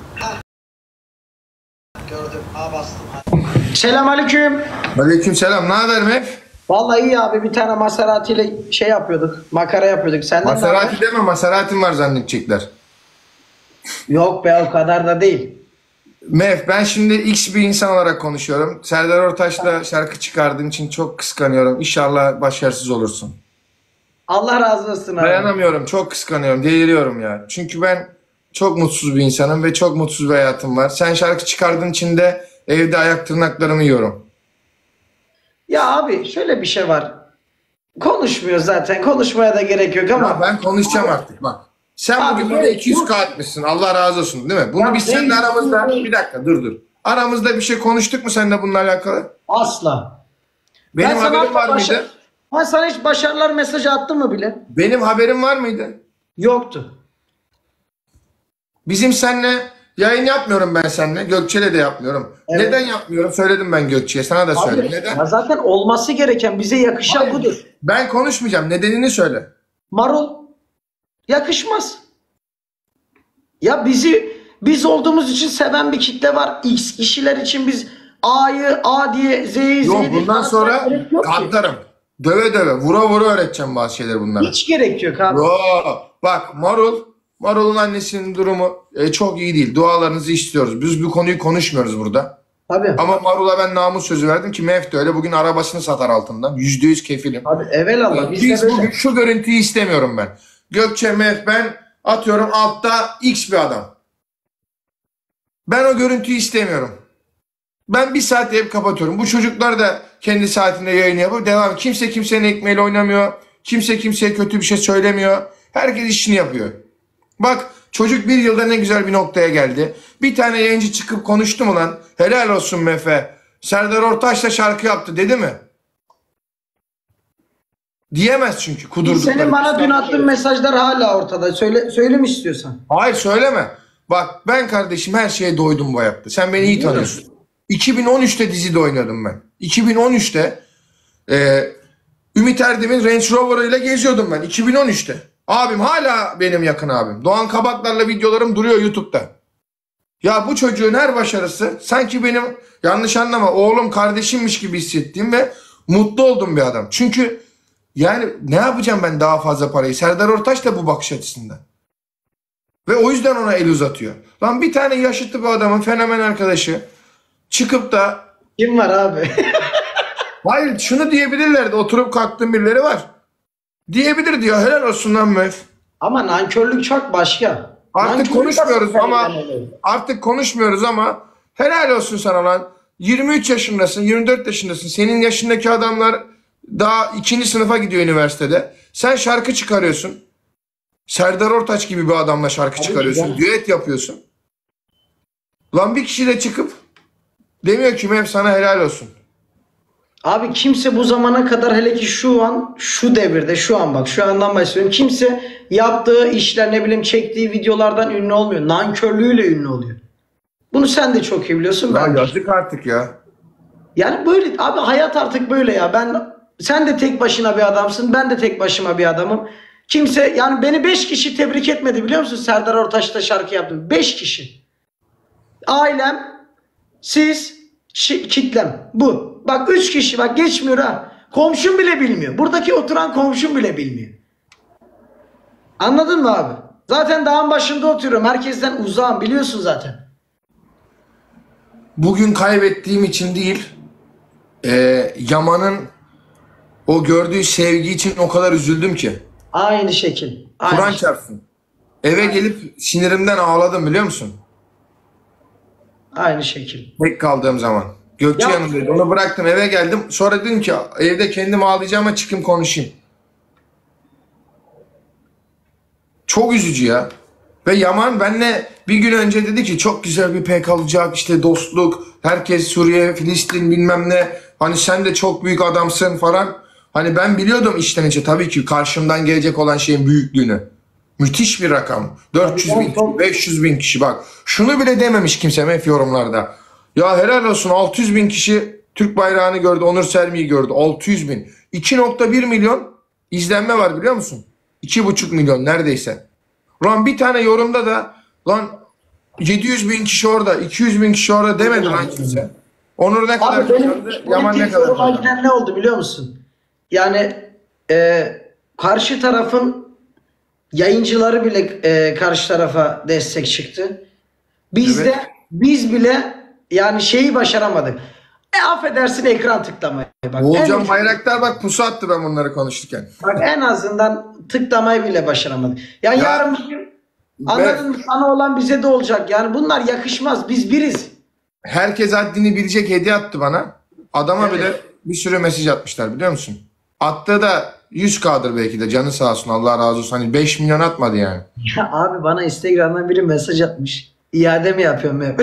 Gördüm. Bastım. Selamünaleyküm. Aleykümselam. Ne haber Mev? Vallahi iyi abi, bir tane Maserati ile şey yapıyorduk. Makara yapıyorduk. Senden ne haber? Maserati deme. Maseratim var zannedecekler. Yok be, o kadar da değil. Mev, ben şimdi X bir insan olarak konuşuyorum. Serdar Ortaç'la şarkı çıkardığın için çok kıskanıyorum. İnşallah başarısız olursun. Allah razı olsun abi. Dayanamıyorum. Çok kıskanıyorum. Deliriyorum ya. Çünkü ben çok mutsuz bir insanım ve çok mutsuz bir hayatım var. Sen şarkı çıkardığın için de evde ayak tırnaklarımı yiyorum. Ya abi şöyle bir şey var. Konuşmuyor zaten. Konuşmaya da gerek yok ama. Ya ben konuşacağım artık bak. Sen Abi, bugün bana 200K atmışsın. Allah razı olsun değil mi? Bunu Ya biz seninle değil, aramızda... değil. Bir dakika dur. Aramızda bir şey konuştuk mu seninle bununla alakalı? Asla. Benim Ben sana haberim var hatta mıydı? Ben sana hiç başarılar mesajı attım mı bile? Benim haberim var mıydı? Yoktu. Bizim seninle yayın yapmıyorum ben seninle. Gökçe'yle de yapmıyorum. Evet. Neden yapmıyorum? Söyledim ben Gökçe'ye. Sana da Abi, söyledim. Neden? ya zaten olması gereken, bize yakışan Hayır, budur. ben konuşmayacağım. Nedenini söyle. Marul yakışmaz. Ya biz olduğumuz için seven bir kitle var. X kişiler için biz A'yı A diye, Z'yi Z Yok, diye bundan sonra gerek yok ki. katlarım. Döve döve, vura vura öğreteceğim bazı şeyleri bunlara. Hiç gerek yok abi. Yo, bak Marul'un annesinin durumu çok iyi değil. Dualarınızı istiyoruz. Biz bu konuyu konuşmuyoruz burada. Tabii. Ama Marul'a ben namus sözü verdim ki Mef de öyle. Bugün arabasını satar altından. %100 kefilim. Abi evelallah. Biz Biz de böyle. bugün şu görüntüyü istemiyorum ben. Gökçe, Mef, ben atıyorum altta X bir adam. Ben o görüntüyü istemiyorum. Ben bir saat ev kapatıyorum. Bu çocuklar da kendi saatinde yayın yapıp devam. Kimse kimsenin ekmeğiyle oynamıyor. Kimse kimseye kötü bir şey söylemiyor. Herkes işini yapıyor. Bak çocuk bir yılda ne güzel bir noktaya geldi. Bir tane yayıncı çıkıp konuştu mu lan? Helal olsun Mefe. Serdar Ortaç da şarkı yaptı dedi mi? Diyemez çünkü kudurdukları. Senin bana dün attığın mesajlar hala ortada. Söyle mi istiyorsan? Hayır söyleme. Bak ben kardeşim her şeye doydum bu hayatta. Sen beni iyi tanıyorsun. 2013'te dizide oynadım ben. 2013'te Ümit Erdem'in Range Rover ile geziyordum ben. 2013'te. Abim hala benim yakın abim. Doğan Kabaklar'la videolarım duruyor YouTube'da. Ya bu çocuğun her başarısı sanki benim, yanlış anlama, oğlum kardeşimmiş gibi hissettiğim ve mutlu olduğum bir adam. Çünkü yani ne yapacağım ben daha fazla parayı? Serdar Ortaç da bu bakış açısında. Ve o yüzden ona el uzatıyor. Lan bir tane yaşıtlı bir adamın fenomen arkadaşı çıkıp da Kim var abi? hayır şunu diyebilirlerdi, oturup kalktığım birileri var. Diyebilir diyor, helal olsun lan Mef. Ama nankörlük çok başka. Artık Nankörlük konuşmuyoruz nasıl ama yani? artık konuşmuyoruz ama helal olsun sana lan. 23 yaşındasın, 24 yaşındasın. Senin yaşındaki adamlar daha 2. sınıfa gidiyor üniversitede. Sen şarkı çıkarıyorsun. Serdar Ortaç gibi bir adamla şarkı çıkarıyorsun. Düet yapıyorsun. Lan bir kişi de çıkıp demiyor ki Mef sana helal olsun. Abi kimse bu zamana kadar, hele ki şu an, şu devirde, şu an bak, şu andan bahsediyorum. Kimse yaptığı işler, ne bileyim çektiği videolardan ünlü olmuyor. Nankörlüğüyle ünlü oluyor. Bunu sen de çok iyi biliyorsun. Ya Ben de. yazık artık ya. Yani böyle abi, hayat artık böyle ya. Sen de tek başına bir adamsın. Ben de tek başıma bir adamım. Kimse, yani beni 5 kişi tebrik etmedi biliyor musun? Serdar Ortaç'ta şarkı yaptım. 5 kişi. Ailem, siz, kitlem. Bu. Bak 3 kişi, bak geçmiyor ha. Komşum bile bilmiyor. Buradaki oturan komşum bile bilmiyor. Anladın mı abi? Zaten dağın başında oturuyorum. Herkesten uzağım, biliyorsun zaten. Bugün kaybettiğim için değil, Yaman'ın o gördüğü sevgi için o kadar üzüldüm ki. Aynı şekil. Aynı Kur'an şekil. çarpsın. Eve gelip sinirimden ağladım biliyor musun? Aynı şekil. Tek kaldığım zaman. Gökçe Ya- yanımdaydı. Onu bıraktım, eve geldim. Sonra dedim ki evde kendim ağlayacağıma çıkayım konuşayım. Çok üzücü ya. Ve Yaman benle bir gün önce dedi ki çok güzel bir pek alacak, işte dostluk, herkes Suriye, Filistin bilmem ne. Hani sen de çok büyük adamsın falan. Hani ben biliyordum içten içe tabii ki karşımdan gelecek olan şeyin büyüklüğünü. Müthiş bir rakam. 400 bin kişi, 500 bin kişi bak. Şunu bile dememiş kimse Mef yorumlarda. Ya helal olsun 600 bin kişi Türk bayrağını gördü, Onur Selmi'yi gördü. 600 bin. 2,1 milyon izlenme var biliyor musun? 2,5 milyon neredeyse. Lan bir tane yorumda da lan 700 bin kişi orada, 200 bin kişi orada demedi lan kimse. Onur ne kadar Abi benim kazandı, Yaman ne tek kadar soruma kazandı. giden ne oldu biliyor musun? Yani karşı tarafın yayıncıları bile karşı tarafa destek çıktı. Evet. Biz bile yani şeyi başaramadık. Affedersin, ekran tıklamayı. Bak, Oğulcan Bayraktar bak pusu attı ben bunları konuşurken. bak en azından tıklamayı bile başaramadık. Ya yarın bugün anladın mı? Sana olan bize de olacak. Yani bunlar yakışmaz. Biz biriz. Herkes haddini bilecek hediye attı bana. Adama Evet. bile bir sürü mesaj atmışlar biliyor musun? Attığı da 100K'dır belki de, canı sağ olsun, Allah razı olsun. Hani 5 milyon atmadı yani. Ya abi bana Instagram'dan biri mesaj atmış. İade mi yapıyorum hep?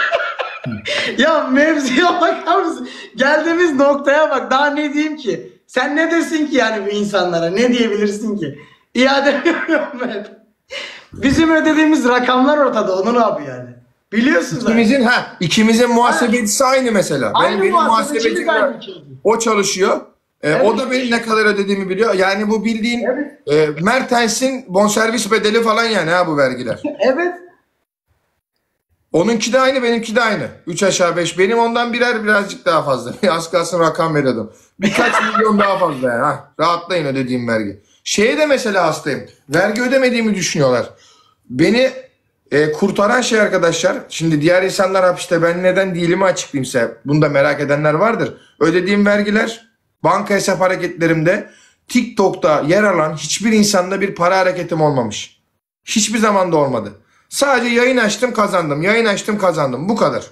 Ya mevzuya bakar mısın? Geldiğimiz noktaya bak. Daha ne diyeyim ki? Sen ne desin ki yani bu insanlara? Ne diyebilirsin ki? İade mi yapıyorum hep? Bizim ödediğimiz rakamlar ortada. Onu ne yapıyor yani? Biliyorsun zaten. İkimizin muhasebecisi aynı mesela. Aynı benim muhasebecimiz muhasebecim aynı var. şey. O çalışıyor. Evet. O da benim ne kadar ödediğimi biliyor. Yani bu bildiğin Evet. Mertens'in bonservis bedeli falan yani ha bu vergiler. Evet. Onunki de aynı, benimki de aynı. 3 aşağı 5. Benim ondan birazcık daha fazla. Az kalsın rakam veriyordum. Birkaç milyon daha fazla yani. Ha, rahatlayın ödediğim vergi. Şeye de mesela hastayım. Vergi ödemediğimi düşünüyorlar. Beni kurtaran şey arkadaşlar. Şimdi diğer insanlar hapiste, ben neden değilimi açıklayayım size. Bunu da merak edenler vardır. Ödediğim vergiler, banka hesap hareketlerimde, TikTok'ta yer alan hiçbir insanda bir para hareketim olmamış. Hiçbir zaman da olmadı. Sadece yayın açtım kazandım. Yayın açtım kazandım. Bu kadar.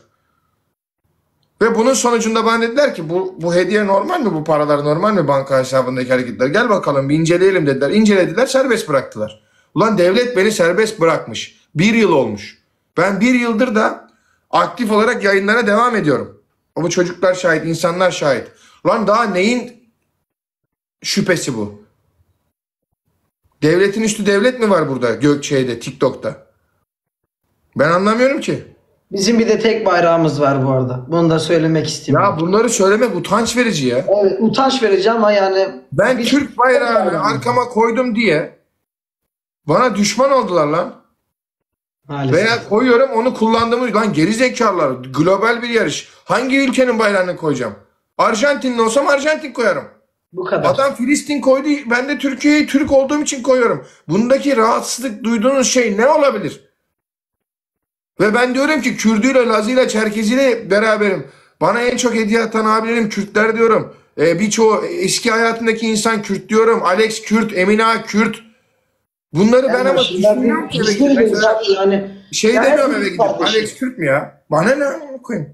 Ve bunun sonucunda bana dediler ki bu hediye normal mi? Bu paralar normal mi? Banka hesabındaki hareketler. Gel bakalım bir inceleyelim dediler. İncelediler, serbest bıraktılar. Ulan devlet beni serbest bırakmış. 1 yıl olmuş. Ben 1 yıldır da aktif olarak yayınlara devam ediyorum. Bu çocuklar şahit, insanlar şahit. Lan daha neyin şüphesi bu? Devletin üstü devlet mi var burada Gökçe'de, TikTok'ta? Ben anlamıyorum ki. Bizim bir de tek bayrağımız var bu arada. Bunu da söylemek istiyorum. Ya bunları söylemek utanç verici ya. Evet, utanç verici ama yani Ben biz- Türk bayrağını arkama koydum diye bana düşman oldular lan. maalesef. Veya koyuyorum onu kullandığımız lan geri zekalılar. Global bir yarış. Hangi ülkenin bayrağını koyacağım? Arjantinli olsam Arjantin koyarım. Bu kadar. Adam Filistin koydu. Ben de Türkiye'yi Türk olduğum için koyuyorum. Bundaki rahatsızlık duyduğunuz şey ne olabilir? Ve ben diyorum ki Kürdüyle, Lazıyla, Çerkeziyle beraberim. Bana en çok hediye atan abilerim Kürtler diyorum. Birçoğu eski hayatındaki insan Kürt diyorum. Alex Kürt, Emine Ak Kürt. Bunları ben ama düşünmüyorum ki eve gidip. Mesela yani şey ya demiyorum eve herkes gidip. kardeşim. Alex Kürt mü ya? Bana ne koyayım?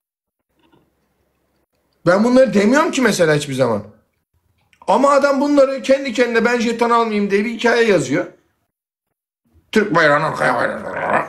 Ben bunları demiyorum ki mesela hiçbir zaman. Ama adam bunları kendi kendine ben jeton almayayım diye bir hikaye yazıyor. Türk bayrağını arkaya koyuyor.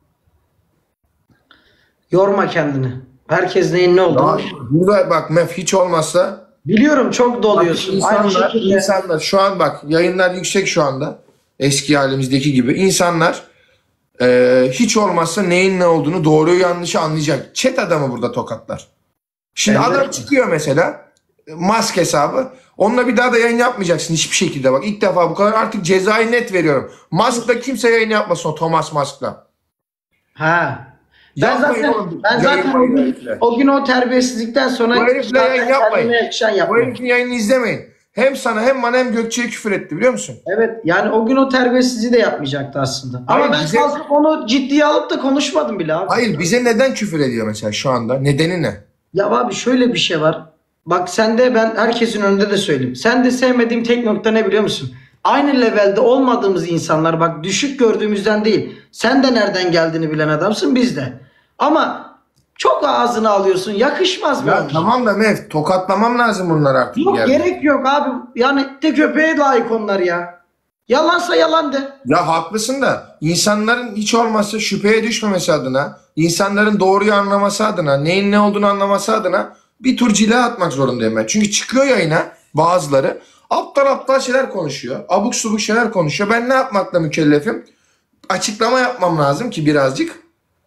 Yorma kendini. Herkes neyin ne olduğunu. Burada bak Mef hiç olmazsa Biliyorum çok doluyorsun. Aynı insanlar, şekilde. insanlar şu an bak yayınlar yüksek şu anda. Eski halimizdeki gibi. İnsanlar hiç olmazsa neyin ne olduğunu doğruyu yanlışı anlayacak. Chat adamı burada tokatlar. Şimdi Evet. adam çıkıyor mesela Musk hesabı. Onunla bir daha da yayın yapmayacaksın hiçbir şekilde. Bak ilk defa bu kadar artık cezayı net veriyorum. Musk'la kimse yayın yapmasın o Thomas Musk'la. Ha. Ben Yapmayın zaten oğlum. ben zaten Yayınlayın o gün, herifle. o gün o terbiyesizlikten sonra Bu herifle yayın zaten yapmayın. kendime yakışan Bu yapmam. herifin yayını izlemeyin. Hem sana hem bana hem Gökçe'ye küfür etti biliyor musun? Evet yani o gün o terbiyesizliği de yapmayacaktı aslında. Hayır, Ama ben bize- kalkıp onu ciddiye alıp da konuşmadım bile abi. Hayır bize neden küfür ediyor mesela şu anda? Nedeni ne? Ya abi şöyle bir şey var. Bak sen de ben herkesin önünde de söyleyeyim. Sen de sevmediğim tek nokta ne biliyor musun? Aynı levelde olmadığımız insanlar bak düşük gördüğümüzden değil. Sen de nereden geldiğini bilen adamsın biz de. Ama çok ağzını alıyorsun. Yakışmaz Ya bence. tamam da Mef tokatlamam lazım bunlar artık. bir Yok yerde. gerek yok abi. Yani de köpeğe layık onlar ya. Yalansa yalan de. Ya haklısın da insanların hiç olmazsa şüpheye düşmemesi adına, insanların doğruyu anlaması adına, neyin ne olduğunu anlaması adına bir tur cila atmak zorundayım ben. Çünkü çıkıyor yayına bazıları aptal aptal şeyler konuşuyor. Abuk subuk şeyler konuşuyor. Ben ne yapmakla mükellefim? Açıklama yapmam lazım ki birazcık.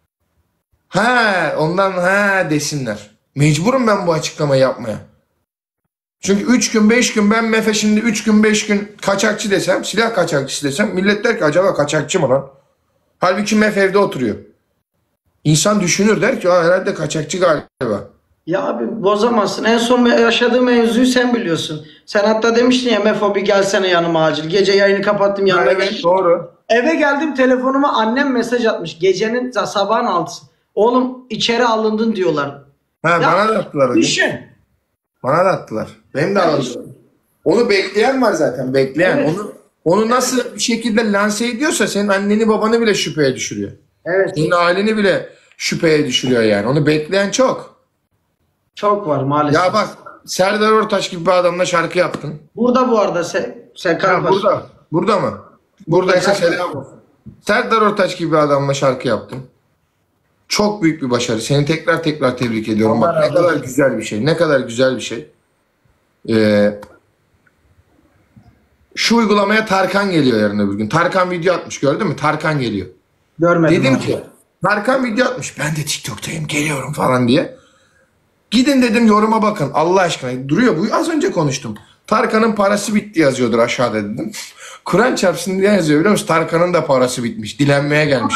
Ondan desinler. Mecburum ben bu açıklamayı yapmaya. Çünkü 3 gün 5 gün ben Mefe şimdi 3 gün 5 gün kaçakçı desem, silah kaçakçısı desem millet der ki acaba kaçakçı mı lan? Halbuki Mefe evde oturuyor. İnsan düşünür der ki herhalde kaçakçı galiba. Ya abi bozamazsın. En son yaşadığım mevzuyu sen biliyorsun. Sen hatta demiştin ya Mefo bir gelsene yanıma acil. Gece yayını kapattım yanına Evet geldim. doğru. Eve geldim telefonuma annem mesaj atmış. Gecenin sabahın 6'sı. Oğlum içeri alındın diyorlar. Ya, Bana da attılar o gün. Düşün. Bana da attılar. Benim de alındı. Onu bekleyen var zaten bekleyen. Evet. Onu nasıl bir şekilde lanse ediyorsa senin anneni babanı bile şüpheye düşürüyor. Evet. Senin aileni bile şüpheye düşürüyor yani. Onu bekleyen çok. Çok var maalesef. Ya bak Serdar Ortaç gibi bir adamla şarkı yaptın. Burada bu arada sen Ha, burada. Burada mı? Buradaysa selam olsun. Serdar Ortaç gibi bir adamla şarkı yaptın. Çok büyük bir başarı. Seni tekrar tekrar tebrik ediyorum. Allah Bak ne razı kadar olsun. güzel bir şey. Ne kadar güzel bir şey. Şu uygulamaya Tarkan geliyor yarın öbür gün. Tarkan video atmış gördün mü? Tarkan geliyor. Görmedim. Dedim abi. ki Tarkan video atmış. Ben de TikTok'tayım geliyorum falan diye. Gidin dedim yoruma bakın Allah aşkına. Duruyor bu az önce konuştum. Tarkan'ın parası bitti yazıyordur aşağıda dedim. Kur'an çarpsın diye yazıyor biliyor musun? Tarkan'ın da parası bitmiş. Dilenmeye gelmiş.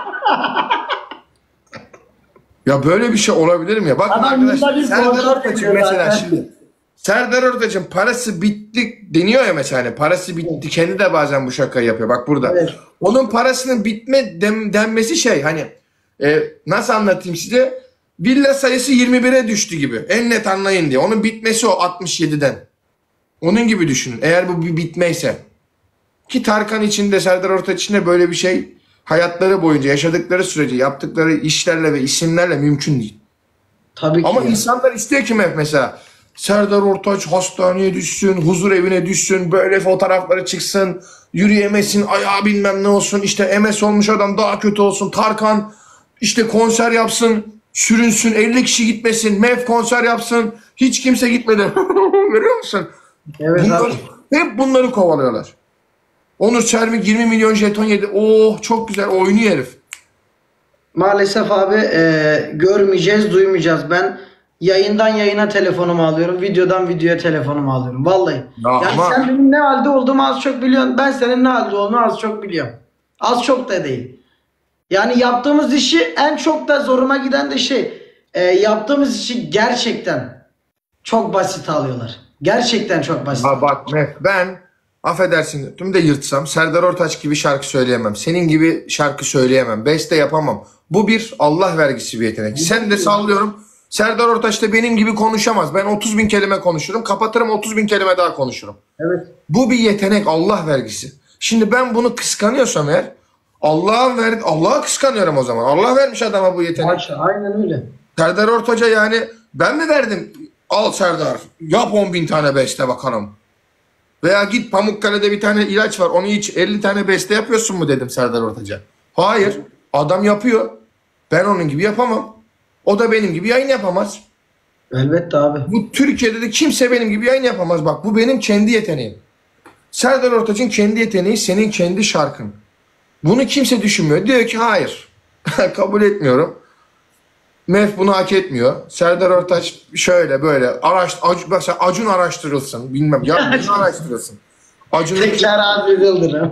Ya böyle bir şey olabilir mi ya? Bakın Adam arkadaşlar yılda bir Serdar konser Ortaç'ın yapıyor mesela zaten. şimdi Serdar Ortaç'ın parası bitti deniyor ya mesela hani parası bitti. Kendi de bazen bu şakayı yapıyor. Bak burada. Evet. Onun parasının bitme denmesi şey hani nasıl anlatayım size? Villa sayısı 21'e düştü gibi. En net anlayın diye. Onun bitmesi o 67'den. Onun gibi düşünün. Eğer bu bir bitmeyse. Ki Tarkan için de Serdar Ortaç için de böyle bir şey hayatları boyunca yaşadıkları sürece yaptıkları işlerle ve isimlerle mümkün değil. Tabii ki. Ama ya. insanlar istiyor ki mesela Serdar Ortaç hastaneye düşsün, huzur evine düşsün, böyle fotoğrafları çıksın, yürüyemesin, ayağı bilmem ne olsun, işte MS olmuş adam daha kötü olsun, Tarkan işte konser yapsın. Sürünsün, 50 kişi gitmesin, MEF konser yapsın. Hiç kimse gitmedi. Görüyor musun? Evet Bunlar, abi. hep bunları kovalıyorlar. Onur Çermik 20 milyon jeton yedi. Oh çok güzel oynuyor herif. Maalesef abi görmeyeceğiz, duymayacağız. Ben yayından yayına telefonumu alıyorum. Videodan videoya telefonumu alıyorum. Vallahi. Ya Yani ama- sen benim ne halde olduğumu az çok biliyorsun. Ben senin ne halde olduğunu az çok biliyorum. Az çok da değil. Yani yaptığımız işi en çok da zoruma giden de yaptığımız işi gerçekten çok basit alıyorlar. Gerçekten çok basit. Ha bak Mef, ben affedersin tüm de yırtsam Serdar Ortaç gibi şarkı söyleyemem. Senin gibi şarkı söyleyemem. Beste yapamam. Bu bir Allah vergisi bir yetenek. Sen de sallıyorum. Serdar Ortaç da benim gibi konuşamaz. Ben 30 bin kelime konuşurum. Kapatırım 30 bin kelime daha konuşurum. Evet. Bu bir yetenek Allah vergisi. Şimdi ben bunu kıskanıyorsam eğer Allah'a kıskanıyorum o zaman. Allah vermiş adama bu yeteneği. Maşallah, aynen öyle. Serdar Ortaç'a yani ben mi verdim? Al Serdar yap 10 bin tane beste bakalım. Veya git Pamukkale'de bir tane ilaç var onu iç 50 tane beste yapıyorsun mu dedim Serdar Ortaç'a. Hayır adam yapıyor. Ben onun gibi yapamam. O da benim gibi yayın yapamaz. Elbette abi. Bu Türkiye'de de kimse benim gibi yayın yapamaz. Bak bu benim kendi yeteneğim. Serdar Ortaç'ın kendi yeteneği senin kendi şarkın. Bunu kimse düşünmüyor. Diyor ki hayır. Kabul etmiyorum. MEF bunu hak etmiyor. Serdar Ortaç şöyle böyle mesela Acun araştırılsın. Bilmem ya Acun araştırılsın. Tekrar abi Yıldırım.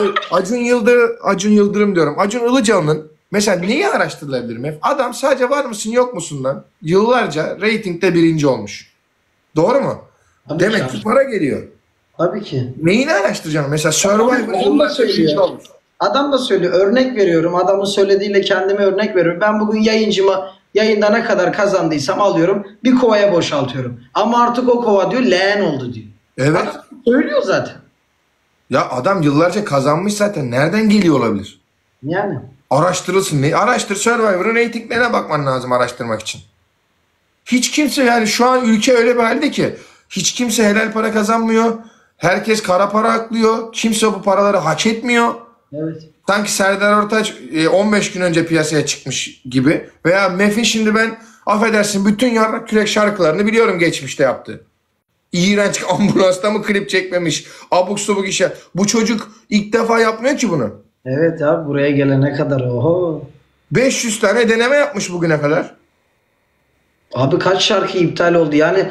Acun Yıldırım diyorum. Acun Ilıcalı'nın mesela neyi araştırılabilir MEF? Adam sadece var mısın yok musun lan? Yıllarca reytingde birinci olmuş. Doğru mu? Tabii Demek ki ki abi. para geliyor. Tabii ki. Neyini araştıracaksın? Mesela Survivor Onu da yıllarca birinci söylüyor. olmuş. Adam da söylüyor. Örnek veriyorum. Adamın söylediğiyle kendime örnek veriyorum. Ben bugün yayında ne kadar kazandıysam alıyorum. Bir kovaya boşaltıyorum. Ama artık o kova diyor leğen oldu diyor. Evet. Adam söylüyor zaten. Ya adam yıllarca kazanmış zaten. Nereden geliyor olabilir? Yani. Araştırılsın. Ne? Araştır Survivor'ın reytinglerine bakman lazım araştırmak için. Hiç kimse yani şu an ülke öyle bir halde ki hiç kimse helal para kazanmıyor. Herkes kara para aklıyor. Kimse bu paraları hak etmiyor. Evet. Sanki Serdar Ortaç 15 gün önce piyasaya çıkmış gibi. Veya MEF'in şimdi ben affedersin bütün yarrak kürek şarkılarını biliyorum geçmişte yaptı. İğrenç ambulansta mı klip çekmemiş. Abuk subuk işe. Bu çocuk ilk defa yapmıyor ki bunu. Evet abi buraya gelene kadar oho. 500 tane deneme yapmış bugüne kadar. Abi kaç şarkı iptal oldu yani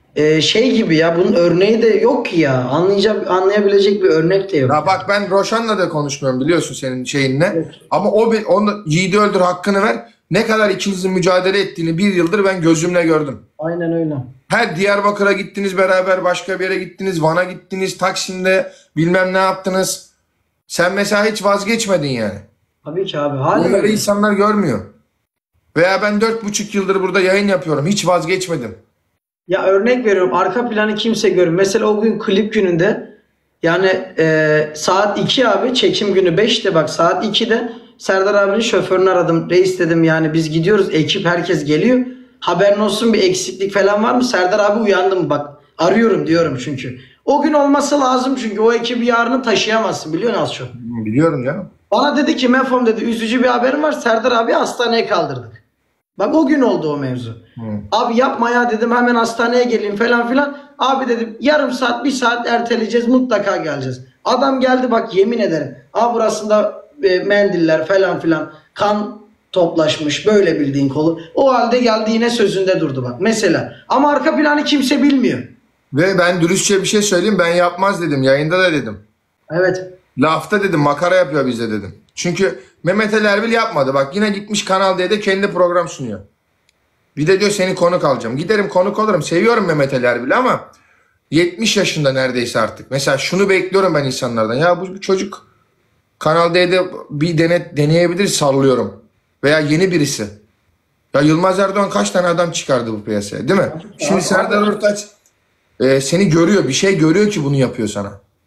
gibi ya bunun örneği de yok ki ya anlayabilecek bir örnek de yok. Ya bak ben Roşan'la da konuşmuyorum biliyorsun senin şeyinle. Evet. Ama onu yiğidi öldür hakkını ver. Ne kadar ikinizin mücadele ettiğini bir yıldır ben gözümle gördüm. Aynen öyle. Her Diyarbakır'a gittiniz beraber, başka bir yere gittiniz, Van'a gittiniz, Taksim'de bilmem ne yaptınız. Sen mesela hiç vazgeçmedin yani. Tabii ki abi. Hala Bunları öyle. insanlar görmüyor. Veya ben 4,5 yıldır burada yayın yapıyorum. Hiç vazgeçmedim. Ya örnek veriyorum arka planı kimse görmüyor. Mesela o gün klip gününde yani saat 2 abi çekim günü 5'te bak saat 2'de Serdar abinin şoförünü aradım. Reis dedim yani biz gidiyoruz ekip herkes geliyor. Haberin olsun bir eksiklik falan var mı? Serdar abi uyandı mı bak arıyorum diyorum çünkü. O gün olması lazım çünkü o ekibi yarını taşıyamazsın biliyor musun az çok. Biliyorum canım. Bana dedi ki Mefom dedi üzücü bir haberim var Serdar abi hastaneye kaldırdık. Bak o gün oldu o mevzu. Abi yapma ya dedim hemen hastaneye geleyim falan filan. Abi dedim yarım saat bir saat erteleyeceğiz mutlaka geleceğiz. Adam geldi bak yemin ederim. Abi burasında mendiller falan filan kan toplaşmış böyle bildiğin kolu. O halde geldi yine sözünde durdu bak mesela. Ama arka planı kimse bilmiyor. Ve ben dürüstçe bir şey söyleyeyim. Ben yapmaz dedim. Yayında da dedim. Evet. Lafta dedim. Makara yapıyor bize dedim. Çünkü Mehmet Ali Erbil yapmadı. Bak yine gitmiş Kanal D'de kendi program sunuyor. Bir de diyor seni konuk alacağım. Giderim konuk olurum. Seviyorum Mehmet Ali Erbil'i ama 70 yaşında neredeyse artık. Mesela şunu bekliyorum ben insanlardan. Ya bu çocuk Kanal D'de bir deneyebilir sallıyorum. Veya yeni birisi. Ya Yılmaz Erdoğan kaç tane adam çıkardı bu piyasaya değil mi? Şimdi Serdar Ortaç seni görüyor. Bir şey görüyor ki bunu yapıyor sana.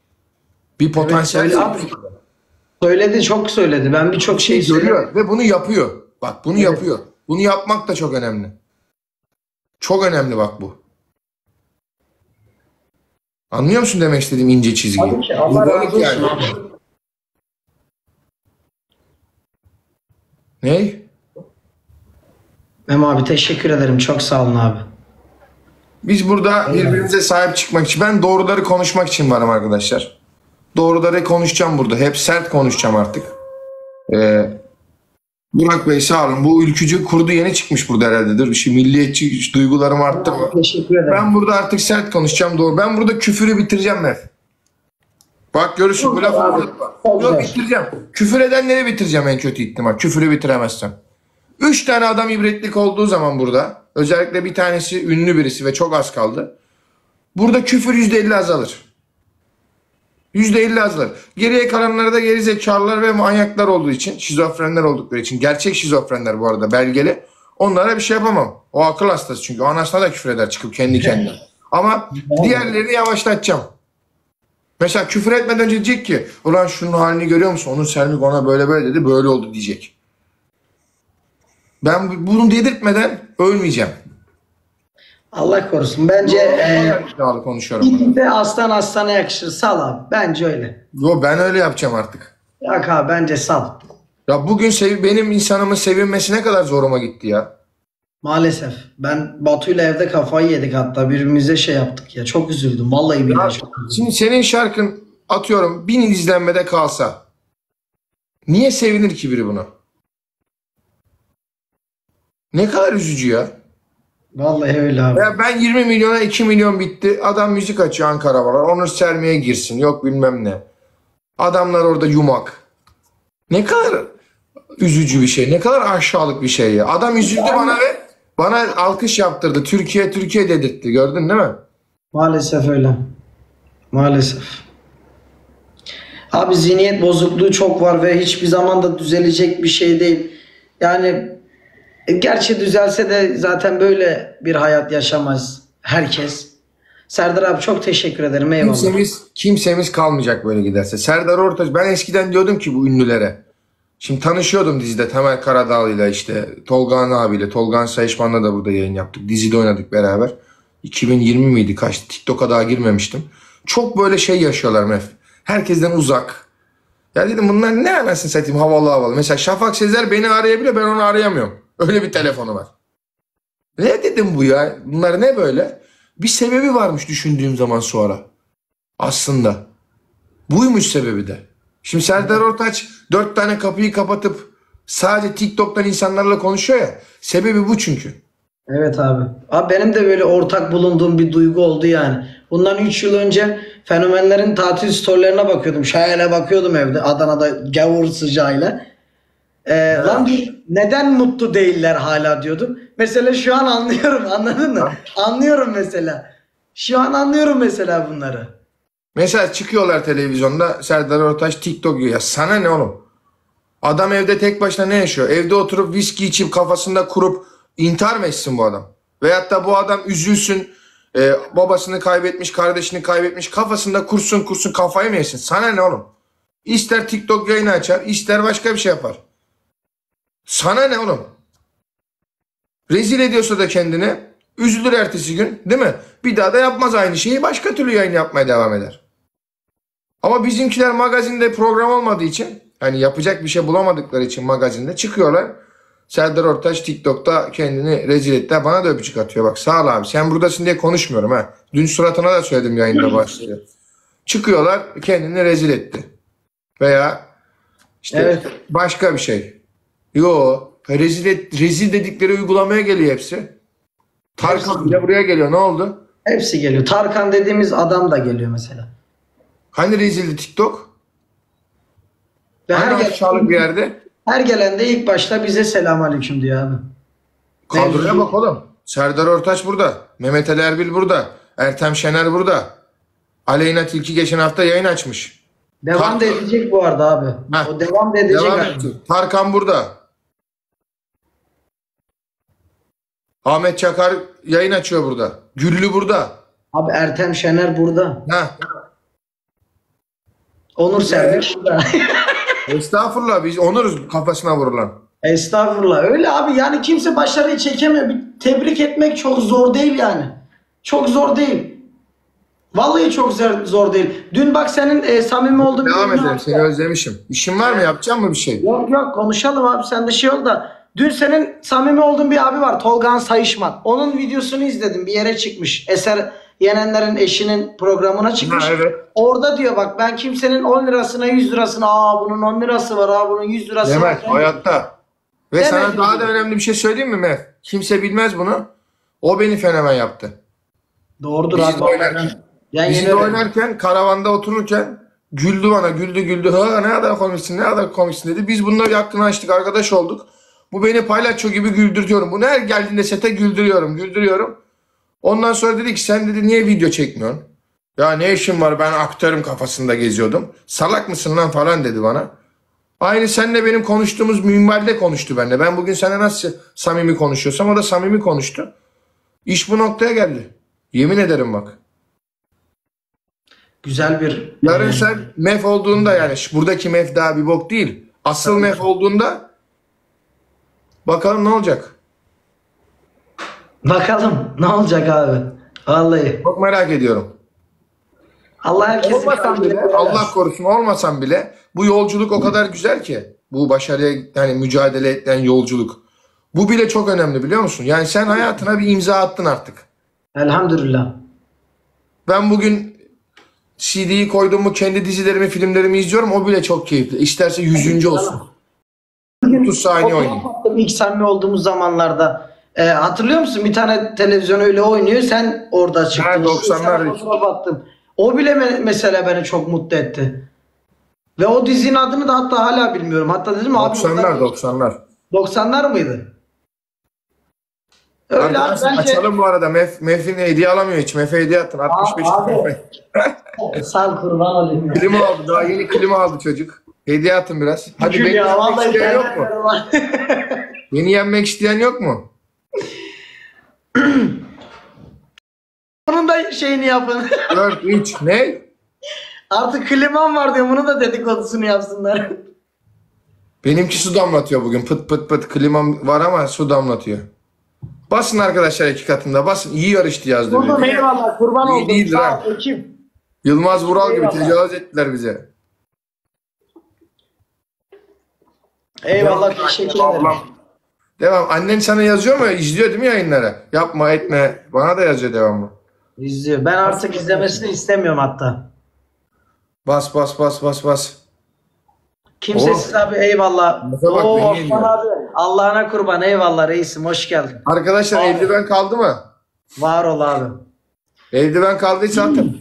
Bir potansiyel söyle abi. Söyledi çok söyledi. Ben birçok şey görüyor ve bunu yapıyor. Bak bunu yapıyor. Bunu yapmak da çok önemli. Çok önemli bak bu. Anlıyor musun demek istediğim ince çizgiyi? Tabii ki. Allah razı olsun abi. Ne? Memo abi teşekkür ederim. Çok sağ olun abi. Biz burada birbirimize sahip çıkmak için, ben doğruları konuşmak için varım arkadaşlar. Doğruları konuşacağım burada. Hep sert konuşacağım artık. Burak Bey sağ olun. Bu ülkücü kurdu yeni çıkmış burada herhalde. Dur bir şey, milliyetçi duygularımı arttırma. Teşekkür ederim. Ben burada artık sert konuşacağım, doğru. Ben burada küfürü bitireceğim Mef. Bak görürsün bu lafı uzatma. Yok, bitireceğim. Küfür edenleri bitireceğim en kötü ihtimal. Küfürü bitiremezsem. 3 tane adam ibretlik olduğu zaman burada, özellikle bir tanesi ünlü birisi ve çok az kaldı. Burada küfür %50 azalır. %50 azalır. Geriye kalanları da gerizekalılar ve manyaklar olduğu için, şizofrenler oldukları için, gerçek şizofrenler bu arada, belgeli. Onlara bir şey yapamam. O akıl hastası çünkü. Anasına da küfür eder çıkıp kendi kendine. Ama diğerlerini yavaşlatacağım. Mesela küfür etmeden önce diyecek ki, ulan şunun halini görüyor musun? Onun Selmik ona böyle böyle dedi, böyle oldu diyecek. Ben bunu dedirtmeden ölmeyeceğim. Allah korusun. Bence konuşuyorum. gittiğinde aslan aslana yakışır. Sal abi. Bence öyle. Yo, ben öyle yapacağım artık. Yok abi bence sal. Ya bugün benim insanımın sevinmesi ne kadar zoruma gitti ya. Maalesef. Ben Batu'yla evde kafayı yedik hatta. Birbirimize şey yaptık ya. Çok üzüldüm. Vallahi billahi çok üzüldüm. Şimdi senin şarkın atıyorum 1000 izlenmede kalsa niye sevinir ki biri buna? Ne kadar üzücü ya. Vallahi öyle abi. Ya ben 20 milyona 2 milyon bitti. Adam müzik açıyor, Ankara var. Onur Sermi'ye girsin. Yok bilmem ne. Adamlar orada yumak. Ne kadar üzücü bir şey. Ne kadar aşağılık bir şey ya. Adam üzüldü bana ve bana alkış yaptırdı. Türkiye Türkiye dedirtti. Gördün değil mi? Maalesef öyle. Maalesef. Abi zihniyet bozukluğu çok var ve hiçbir zaman da düzelecek bir şey değil. Yani gerçi düzelse de zaten böyle bir hayat yaşamaz herkes. Serdar abi çok teşekkür ederim. Eyvallah. Kimsemiz kalmayacak böyle giderse. Serdar Ortaç, ben eskiden diyordum ki bu ünlülere. Şimdi tanışıyordum dizide Temel Karadağlı'yla, işte Tolgağan abiyle, Tolgağan Sayışman'la da burada yayın yaptık. Dizide oynadık beraber. 2020 miydi kaçtı? TikTok'a daha girmemiştim. Çok böyle şey yaşıyorlar Mef. Herkesten uzak. Ya dedim bunlar ne anasını satayım, havalı havalı. Mesela Şafak Sezer beni arayabiliyor, ben onu arayamıyorum. Öyle bir telefonu var. Ne dedim bu ya? Bunlar ne böyle? Bir sebebi varmış düşündüğüm zaman sonra. Aslında. Buymuş sebebi de. Şimdi Serdar Ortaç 4 tane kapıyı kapatıp sadece TikTok'tan insanlarla konuşuyor ya. Sebebi bu çünkü. Evet abi. Abi benim de böyle ortak bulunduğum bir duygu oldu yani. Bundan 3 yıl önce fenomenlerin tatil storylerine bakıyordum. Şöyle bakıyordum evde Adana'da gavur sıcağıyla. Lan neden mutlu değiller hala diyordum. Mesela şu an anlıyorum, anladın mı? Anlıyorum mesela. Şu an anlıyorum mesela bunları. Mesela çıkıyorlar televizyonda, Serdar Ortaç TikTok yiyor. Ya sana ne oğlum? Adam evde tek başına ne yaşıyor? Evde oturup viski içip kafasında kurup intihar mı etsin bu adam? Veyahut da bu adam üzülsün, babasını kaybetmiş, kardeşini kaybetmiş, kafasında kursun kafayı mı yesin? Sana ne oğlum? İster TikTok yayını açar, ister başka bir şey yapar. Sana ne oğlum? Rezil ediyorsa da kendini, üzülür ertesi gün, değil mi? Bir daha da yapmaz aynı şeyi, başka türlü yayın yapmaya devam eder. Ama bizimkiler magazinde program olmadığı için, hani yapacak bir şey bulamadıkları için magazinde çıkıyorlar. Serdar Ortaç TikTok'ta kendini rezil etti. Bana da öpücük atıyor. Bak sağ ol abi, sen buradasın diye konuşmuyorum ha. Dün suratına da söyledim yayında başlıyor. Çıkıyorlar, kendini rezil etti. Veya işte Evet. başka bir şey. Yo, rezil dedikleri uygulamaya geliyor hepsi. Tarkan bile buraya geliyor. Ne oldu? Hepsi geliyor. Tarkan dediğimiz adam da geliyor mesela. Hani rezildi TikTok? Ve Hani aşağılık bir yerde? her gelen de ilk başta bize selamünaleyküm diyor abi. Kadroya bak oğlum. Serdar Ortaç burada. Mehmet Ali Erbil burada. Ertem Şener burada. Aleyna Tilki geçen hafta yayın açmış. Devam da edecek bu arada abi. Heh. O devam da edecek. Devam abi. etti. Tarkan burada. Ahmet Çakar yayın açıyor burada. Güllü burada. Abi Ertem Şener burada. Ha. Onur Serdir burada. Estağfurullah, biz onuruz kafasına vurulan. Estağfurullah. Öyle abi yani kimse başarıyı çekemiyor. Bir tebrik etmek çok zor değil yani. Çok zor değil. Vallahi çok zor değil. Dün bak senin samimi olduğun Devam bir edelim, seni özlemişim. İşin var mı? Yapacak mı bir şey? Yok konuşalım abi, sen de şey ol da Dün senin samimi olduğun bir abi var, Tolgan Sayışman. Onun videosunu izledim, bir yere çıkmış. Eser Yenenler'in eşinin programına çıkmış. Ha, evet. Orada diyor bak, ben kimsenin 10 lirasına 100 lirasına bunun 10 lirası var, bunun 100 lirası var. Demez hayatta. Ve Demez sana daha diyor. da önemli bir şey söyleyeyim mi Mef? Kimse bilmez bunu. O beni fenomen yaptı. Doğrudur Biz abi. de oynarken, Yani biz yeni de öğrendim. oynarken karavanda otururken güldü bana, güldü. Ha, ne kadar komiksin, ne kadar komiksin dedi. Biz bununla bir hakkını açtık, arkadaş olduk. Bu beni palyaço gibi güldürtüyorum. Bunu her geldiğinde sete güldürüyorum. Ondan sonra dedi ki sen dedi niye video çekmiyorsun? Ya ne işim var, ben aktörüm kafasında geziyordum. Salak mısın lan falan dedi bana. Aynı seninle benim konuştuğumuz minvalde konuştu benimle. Ben bugün seninle nasıl samimi konuşuyorsam o da samimi konuştu. İş bu noktaya geldi. Yemin ederim bak. Güzel bir... Yarın sen mef olduğunda, yani buradaki mef daha bir bok değil. Asıl mef olduğunda bakalım ne olacak. Bakalım ne olacak abi. Vallahi. Çok merak ediyorum. Allah herkesi Olmasam bile, Allah korusun olmasam bile bu yolculuk o kadar güzel ki. Bu başarıya yani mücadele eden yolculuk. Bu bile çok önemli biliyor musun? Yani sen hayatına bir imza attın artık. Elhamdülillah. Ben bugün CD'yi koyduğumu kendi dizilerimi, filmlerimi izliyorum. O bile çok keyifli. İsterse 100. olsun. 30 saniye oynayayım. İlk samimi olduğumuz zamanlarda hatırlıyor musun? Bir tane televizyon öyle oynuyor. Sen orada çıktın. Ha, 90'lar. Sana fotoğraf attım. O bile mesela beni çok mutlu etti. Ve o dizinin adını da hatta hala bilmiyorum. Hatta dedim abi 90'lar. 90'lar mıydı? Öyle abi, Arkadaşlar bence... açalım bu arada. Mef'in hediye alamıyor hiç. Mef'e hediye attın. 65 Abi. lira. Sal kurban olayım ya. Klima aldı. Daha yeni klima aldı çocuk. Hediye attın biraz. Hadi beni ya, yenmek vallahi isteyen yok mu? mu? Beni yenmek isteyen yok mu? Bunun da şeyini yapın. 4, 3. Ne? Artık kliman var diyor. Bunun da dedikodusunu yapsınlar. Benimki su damlatıyor bugün. Pıt pıt pıt. Klimam var ama su damlatıyor. Basın arkadaşlar, 2 katında. Basın. İyi yarıştı yazdı. Burada biri. eyvallah. Kurban İyi oldum. değildir Sağ ha. ol ekip. Yılmaz Vural gibi Eyvallah. tecavüz ettiler bize. Eyvallah. Teşekkür ederim. Ablam. Devam. Annen sana yazıyor mu? İzliyor değil mi yayınları? Yapma etme. Bana da yazıyor devamlı. İzliyor. Ben artık izlemesini istemiyorum hatta. Bas. Kimsesiz abi eyvallah. Lafa bak, Oo beni Osman yeniyor. abi. Allah'ına kurban eyvallah reisim. Hoş geldin. Arkadaşlar Abi. eldiven kaldı mı? Var ol abi. Eldiven kaldıysa atın.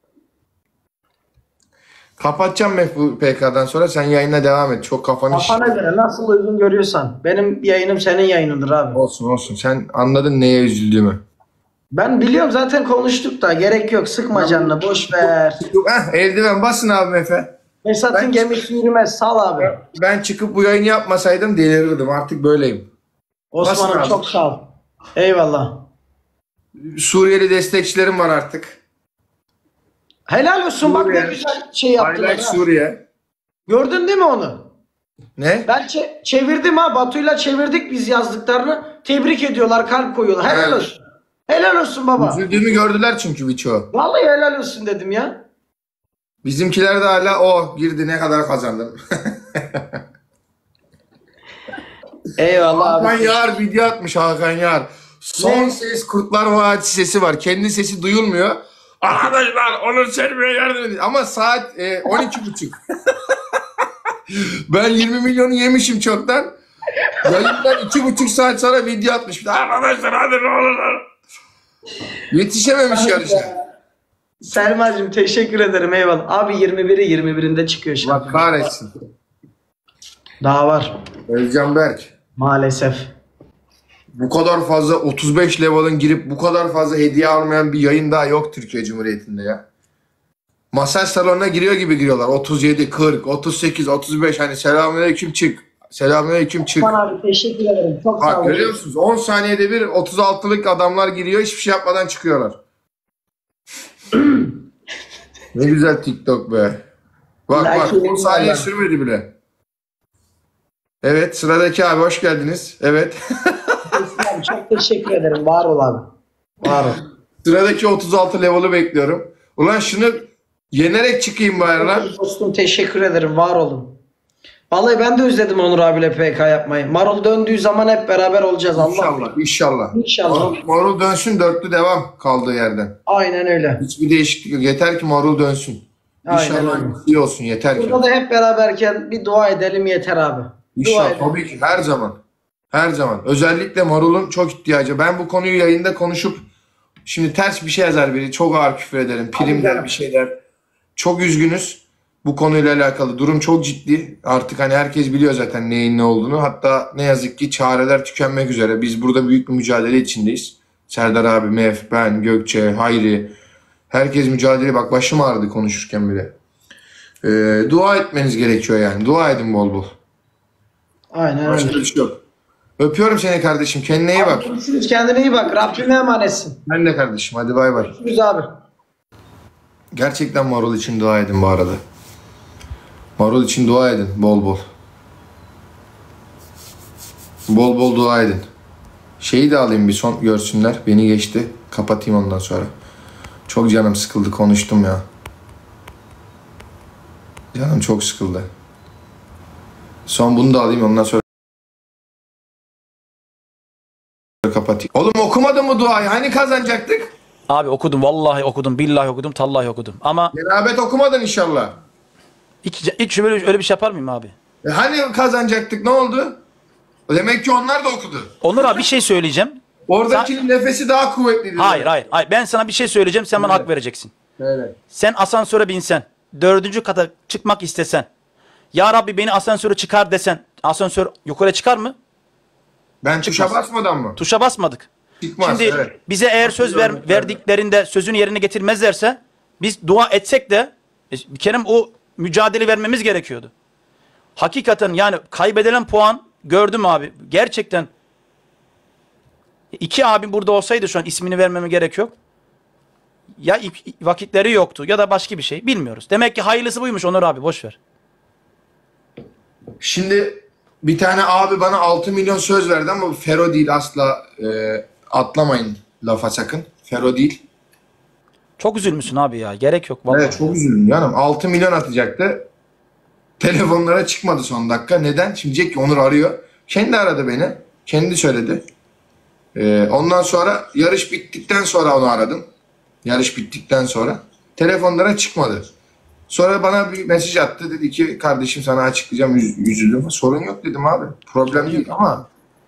Kapatacağım ben bu PK'dan sonra, sen yayına devam et. Çok kafanı Kafana göre nasıl uygun görüyorsan. Benim yayınım senin yayınındır abi. Olsun. Sen anladın neye üzüldüğümü. Ben biliyorum zaten, konuştuk da gerek yok. Sıkma canını, boş ver. Eldiven basın abi Efe. Esat'ın Ben- gemisi yürümez, sal abi. Ben çıkıp bu yayını yapmasaydım delirirdim. Artık böyleyim. Basın Osman'ım abi. çok sağ ol. Eyvallah. Suriyeli destekçilerim var artık. Helal olsun, bak ne Suriye. güzel şey yaptılar. Aylak ha. Suriye. Gördün değil mi onu? Ne? Ben çevirdim ha. Batu'yla çevirdik biz yazdıklarını. Tebrik ediyorlar, kalp koyuyorlar. Helal Evet. olsun. Helal olsun baba. Üzüldüğümü gördüler çünkü birçoğu. Vallahi helal olsun dedim ya. Bizimkiler de hala o girdi, ne kadar kazandım. Eyvallah Hakan abi. Yar video atmış, Hakan Yar. Son Ne? ses Kurtlar Vadisi sesi var. Kendi sesi duyulmuyor. Arkadaşlar Onur Çelbi'ye yardım edin. Ama saat 12.30. Ben 20 milyonu yemişim çoktan. Yayından 2,5 saat sonra video atmış. Arkadaşlar hadi ne olur. Yetişememiş yarışa. Selma'cığım teşekkür ederim, eyvallah. Abi 21'inde çıkıyor şimdi. Bak kahretsin. Daha var. Özcan Berk. Maalesef. Bu kadar fazla 35 level'ın girip bu kadar fazla hediye almayan bir yayın daha yok Türkiye Cumhuriyeti'nde ya. Masaj salonuna giriyor gibi giriyorlar. 37, 40, 38, 35 hani selamünaleyküm çık. Selamünaleyküm çık. Osman abi teşekkür ederim. Çok sağ Bak olun. görüyor musunuz? 10 saniyede bir 36'lık adamlar giriyor, hiçbir şey yapmadan çıkıyorlar. Ne güzel TikTok be. Bak Like 10 saniye eyvallah. sürmedi bile. Evet, sıradaki abi hoş geldiniz. Evet. Osman abi, çok teşekkür ederim. Var ol abi. Var ol. Sıradaki 36 level'ı bekliyorum. Ulan şunu yenerek çıkayım bari lan. Dostum teşekkür ederim. Var olun. Vallahi ben de özledim Onur abiyle PK yapmayı. Marul döndüğü zaman hep beraber olacağız. Allah. İnşallah, inşallah. İnşallah. Marul dönsün, dörtlü devam kaldığı yerden. Aynen öyle. Hiçbir değişiklik yok. Yeter ki Marul dönsün. Aynen İnşallah öyle. iyi olsun, yeter ki. Burada da hep beraberken bir dua edelim yeter abi. Dua İnşallah, edelim. tabii ki her zaman. Her zaman. Özellikle Marul'un çok ihtiyacı. Ben bu konuyu yayında konuşup şimdi ters bir şey yazar biri. Çok ağır küfür ederim. Prim der, bir şey der. Çok üzgünüz. Bu konuyla alakalı durum çok ciddi. Artık hani herkes biliyor zaten neyin ne olduğunu. Hatta ne yazık ki çareler tükenmek üzere. Biz burada büyük bir mücadele içindeyiz. Serdar abi, Mef, ben, Gökçe, Hayri. Herkes mücadele. Bak başım ağrıdı konuşurken bile. Dua etmeniz gerekiyor yani. Dua edin bol bol. Aynen Başka öyle. bir şey yok. Öpüyorum seni kardeşim. Kendine iyi bak. Görüşürüz. Kendine iyi bak. Rabbime emanetsin. Ben de kardeşim. Hadi bay bay. Görüşürüz abi. Gerçekten Marul için dua edin bu arada. Marul için dua edin bol bol. Bol bol dua edin. Şeyi de alayım bir son görsünler. Beni geçti. Kapatayım ondan sonra. Çok canım sıkıldı konuştum ya. Canım çok sıkıldı. Son bunu da alayım ondan sonra kapatayım. Oğlum okumadın mı duayı? Hani kazanacaktık? Abi okudum, vallahi okudum, billahi okudum, tallahi okudum. Ama Cenabet okumadın inşallah. hiç öyle bir şey yapar mıyım abi? Hani kazanacaktık, ne oldu? Demek ki onlar da okudu. Onur abi bir şey söyleyeceğim. Oradakinin nefesi daha kuvvetliydi. Hayır. Ben sana bir şey söyleyeceğim, sen bana hak vereceksin. Evet. Sen asansöre binsen, 4. kata çıkmak istesen, ya Rabbi beni asansöre çıkar desen, asansör yukarı çıkar mı? Ben tuşa Çıkmaz. basmadan mı? Tuşa basmadık. Çıkmaz, Şimdi evet. bize eğer söz verdiklerinde sözünü yerine getirmezlerse, biz dua etsek de bir kere o mücadele vermemiz gerekiyordu. Hakikaten yani kaybedilen puan gördüm abi. Gerçekten 2 abim burada olsaydı şu an ismini vermeme gerek yok. Ya vakitleri yoktu ya da başka bir şey bilmiyoruz. Demek ki hayırlısı buymuş Onur abi, boş ver. Şimdi bir tane abi bana 6 milyon söz verdi ama bu Fero değil asla, atlamayın lafa sakın. Fero değil. Çok üzülmüşsün abi ya. Gerek yok vallahi. Evet çok üzüldüm canım. 6 milyon atacaktı. Telefonlara çıkmadı son dakika. Neden? Şimdi diyecek ki Onur arıyor. Kendi aradı beni. Kendi söyledi. Ondan sonra yarış bittikten sonra onu aradım. Yarış bittikten sonra. Telefonlara çıkmadı. Sonra bana bir mesaj attı. Dedi ki kardeşim sana açıklayacağım. Üzüldüm. Sorun yok dedim abi. Problem değil ama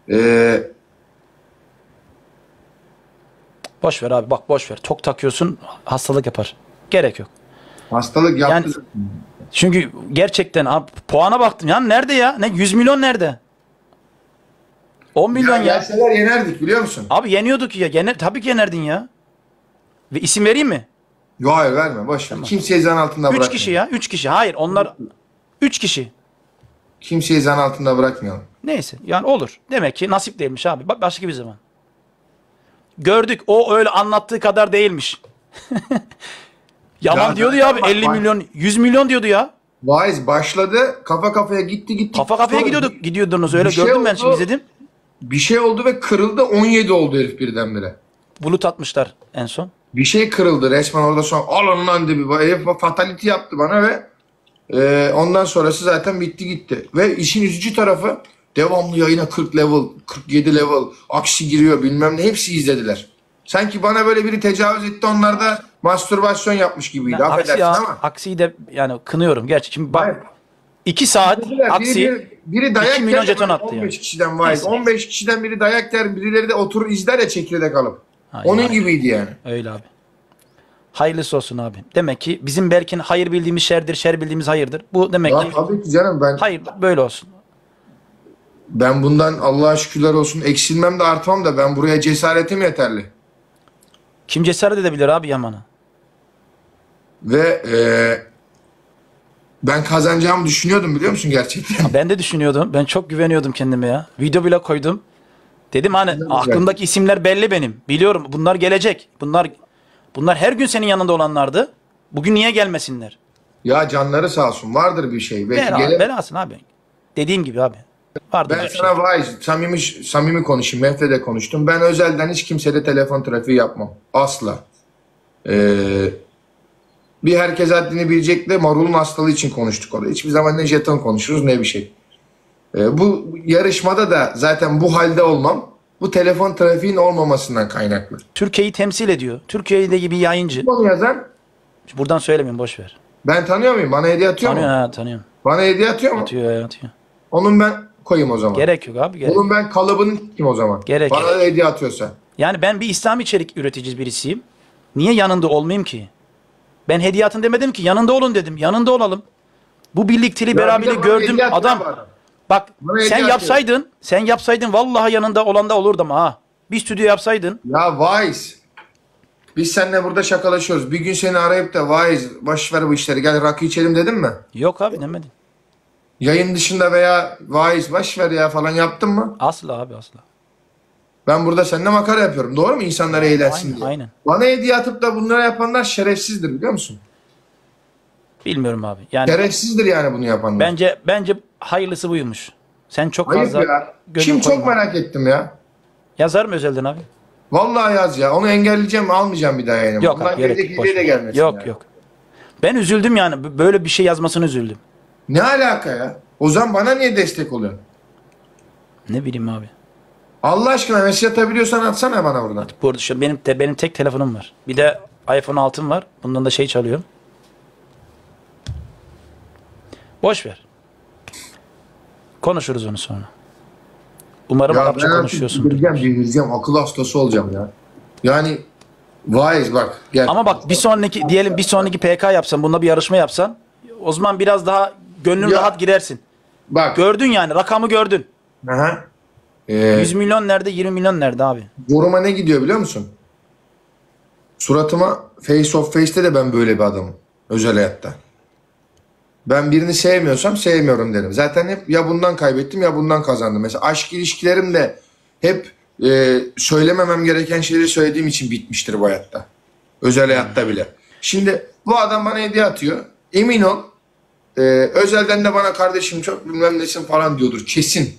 Boş ver abi, bak boş ver. Çok takıyorsun, hastalık yapar. Gerek yok. hastalık yaptı. Yani çünkü gerçekten abi, puana baktım. Ya nerede ya? Ne 100 milyon nerede? 10 milyon ya. Gelseler yenerdik biliyor musun? Abi yeniyorduk ya. Tabii ki yenerdin ya. Ve isim vereyim mi? Yok hayır verme boş ver. Kimseyi zan altında 3 bırakmayalım. kişi ya. 3 kişi. Hayır onlar 3 kişi. Kimseyi zan altında bırakmayalım. Neyse yani olur. Demek ki nasip değilmiş abi. Bak başka bir zaman. Gördük o öyle anlattığı kadar değilmiş. Yalan Ya diyordu ya abi, bak, 50 bak. milyon 100 milyon diyordu ya. Vaiz başladı kafa kafaya gitti. Kafa kafaya Sonra gidiyordunuz öyle bir şey gördüm ben oldu. şimdi izledim. Bir şey oldu ve kırıldı 17 oldu herif birdenbire. Bulut atmışlar en son. Bir şey kırıldı resmen orada sonra alın lan dedi. Herif fatality yaptı bana ve ondan sonrası zaten bitti gitti. Ve işin üzücü tarafı devamlı yayına 40 level, 47 level, aksi giriyor bilmem ne hepsi izlediler. Sanki bana böyle biri tecavüz etti onlar da mastürbasyon yapmış gibiydi. Yani Affedersin ama. aksiyi de yani kınıyorum gerçi. Şimdi bak Hayır. 2 saat aksi Biri dayak 2 milyon yer, jeton attı 15 ya. kişiden vaiz. Neyse. 15 kişiden biri dayak yer, birileri de oturur izler ya çekirdek alıp. Aynen. Onun gibiydi yani. Öyle abi. Hayırlısı olsun abi. Demek ki bizim belki hayır bildiğimiz şerdir, şer bildiğimiz hayırdır. Bu demek Ya ki tabii ki canım hayır böyle olsun. ben bundan Allah'a şükürler olsun eksilmem de artmam da ben buraya cesaretim yeterli. Kim cesaret edebilir abi Yaman'a? Ve ben kazanacağımı düşünüyordum biliyor musun gerçekten? Ben de düşünüyordum. Ben çok güveniyordum kendime ya. Video bile koydum. Dedim hani güzel. aklımdaki isimler belli benim. Biliyorum bunlar gelecek. Bunlar her gün senin yanında olanlardı. Bugün niye gelmesinler? Ya canları sağ olsun vardır bir şey. Belki Belasın abi. Dediğim gibi abi. Vardı ben bir şey. sana vaiz samimi konuşayım. Mehmet'le de konuştum. Ben özelden hiç kimsede telefon trafiği yapmam. Asla. Bir herkes haddini bilecek de Marul'un hastalığı için konuştuk orada. Hiçbir zaman ne jeton konuşuruz ne bir şey. Bu yarışmada da zaten bu halde olmam bu telefon trafiğin olmamasından kaynaklı. Türkiye'yi temsil ediyor. Türkiye'deki bir yayıncı. Bunu yazan Buradan söylemeyeyim, boş ver. ben tanıyor muyum? Bana hediye atıyor Tanıyor mu? ha, tanıyorum. Bana hediye atıyor mu? Atıyor. Onun ben koyayım o zaman. Gerek yok abi, gerek. Onun ben kalıbını kim o zaman? Gerek Bana yok. da hediye atıyorsa. Yani ben bir İslam içerik üreticisi birisiyim. Niye yanında olmayayım ki? Ben hediye atın demedim ki, yanında olun dedim. Yanında olalım. Bu birlikteliği, Ya bir beraberliği de bana gördüm. hediye atıyor Adam bu adam. bak, Bana hediye sen yapsaydın vallahi yanında olan da olurdu ama ha. Bir stüdyo yapsaydın. Ya Vaiz. Biz seninle burada şakalaşıyoruz. Bir gün seni arayıp da Vaiz boş ver bu işleri gel rakı içelim dedim mi? Yok abi, demedin. Yayın dışında veya Vaiz boş ver ya falan yaptın mı? Asla abi, asla. Ben burada seninle makara yapıyorum. Doğru mu? İnsanlar eğlensin Aynen, diye. aynen. Bana hediye atıp da bunları yapanlar şerefsizdir biliyor musun? Bilmiyorum abi. Yani Şerefsizdir yani bunu yapanlar. bence hayırlısı buymuş. Sen çok Ayıp fazla ya. gönül Kim çok koyma. merak ettim ya. Yazar mı özelden abi? Vallahi yaz ya. Onu engelleyeceğim almayacağım bir daha yayınıma. Yok Bundan abi, gerek gelecek yok. Boş hediye de ver. gelmesin Yok yani. yok. Ben üzüldüm yani. Böyle bir şey yazmasını üzüldüm. Ne alaka ya? O zaman bana niye destek oluyorsun? Ne bileyim abi. Allah aşkına mesaj atabiliyorsan atsana bana buradan. Bu arada şu benim tek telefonum var. Bir de iPhone 6'm var. Bundan da şey çalıyorum. Boş ver. Konuşuruz onu sonra. Umarım Ya Arapça ben artık konuşuyorsundur. delireceğim. Akıl hastası olacağım ya. Yani Vaiz bak gel. Ama bak, diyelim bir sonraki PK yapsan, bunda bir yarışma yapsan, o zaman biraz daha gönlün Ya. rahat girersin. Bak. Gördün yani, rakamı gördün. Aha. 100 milyon nerede, 20 milyon nerede abi? Zoruma ne gidiyor biliyor musun? Suratıma face of face'te de ben böyle bir adamım. Özel hayatta. Ben birini sevmiyorsam sevmiyorum derim. Zaten hep ya bundan kaybettim ya bundan kazandım. Mesela aşk ilişkilerim de hep söylememem gereken şeyleri söylediğim için bitmiştir bu hayatta. Özel hayatta bile. Şimdi bu adam bana hediye atıyor. Emin ol özelden de bana kardeşim çok bilmem nesin falan diyordur. Kesin.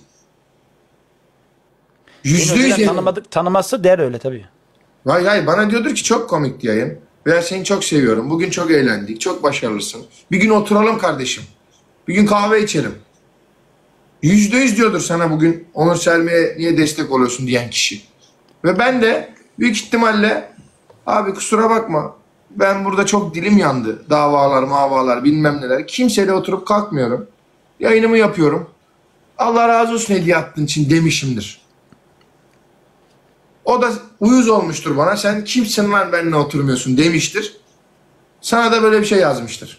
Beni %100 önceden tanıması der öyle tabii. Hayır bana diyordur ki çok komikti yayın. Veya seni çok seviyorum. Bugün çok eğlendik. Çok başarılısın. Bir gün oturalım kardeşim. Bir gün kahve içelim. %100 diyordur sana bugün Onur Selmi'ye niye destek oluyorsun diyen kişi. Ve ben de büyük ihtimalle abi kusura bakma ben burada çok dilim yandı. Davalar mavalar bilmem neler. Kimseyle oturup kalkmıyorum. Yayınımı yapıyorum. Allah razı olsun hediye attığın için demişimdir. O da uyuz olmuştur bana. Sen kimsin lan benimle oturmuyorsun demiştir. Sana da böyle bir şey yazmıştır.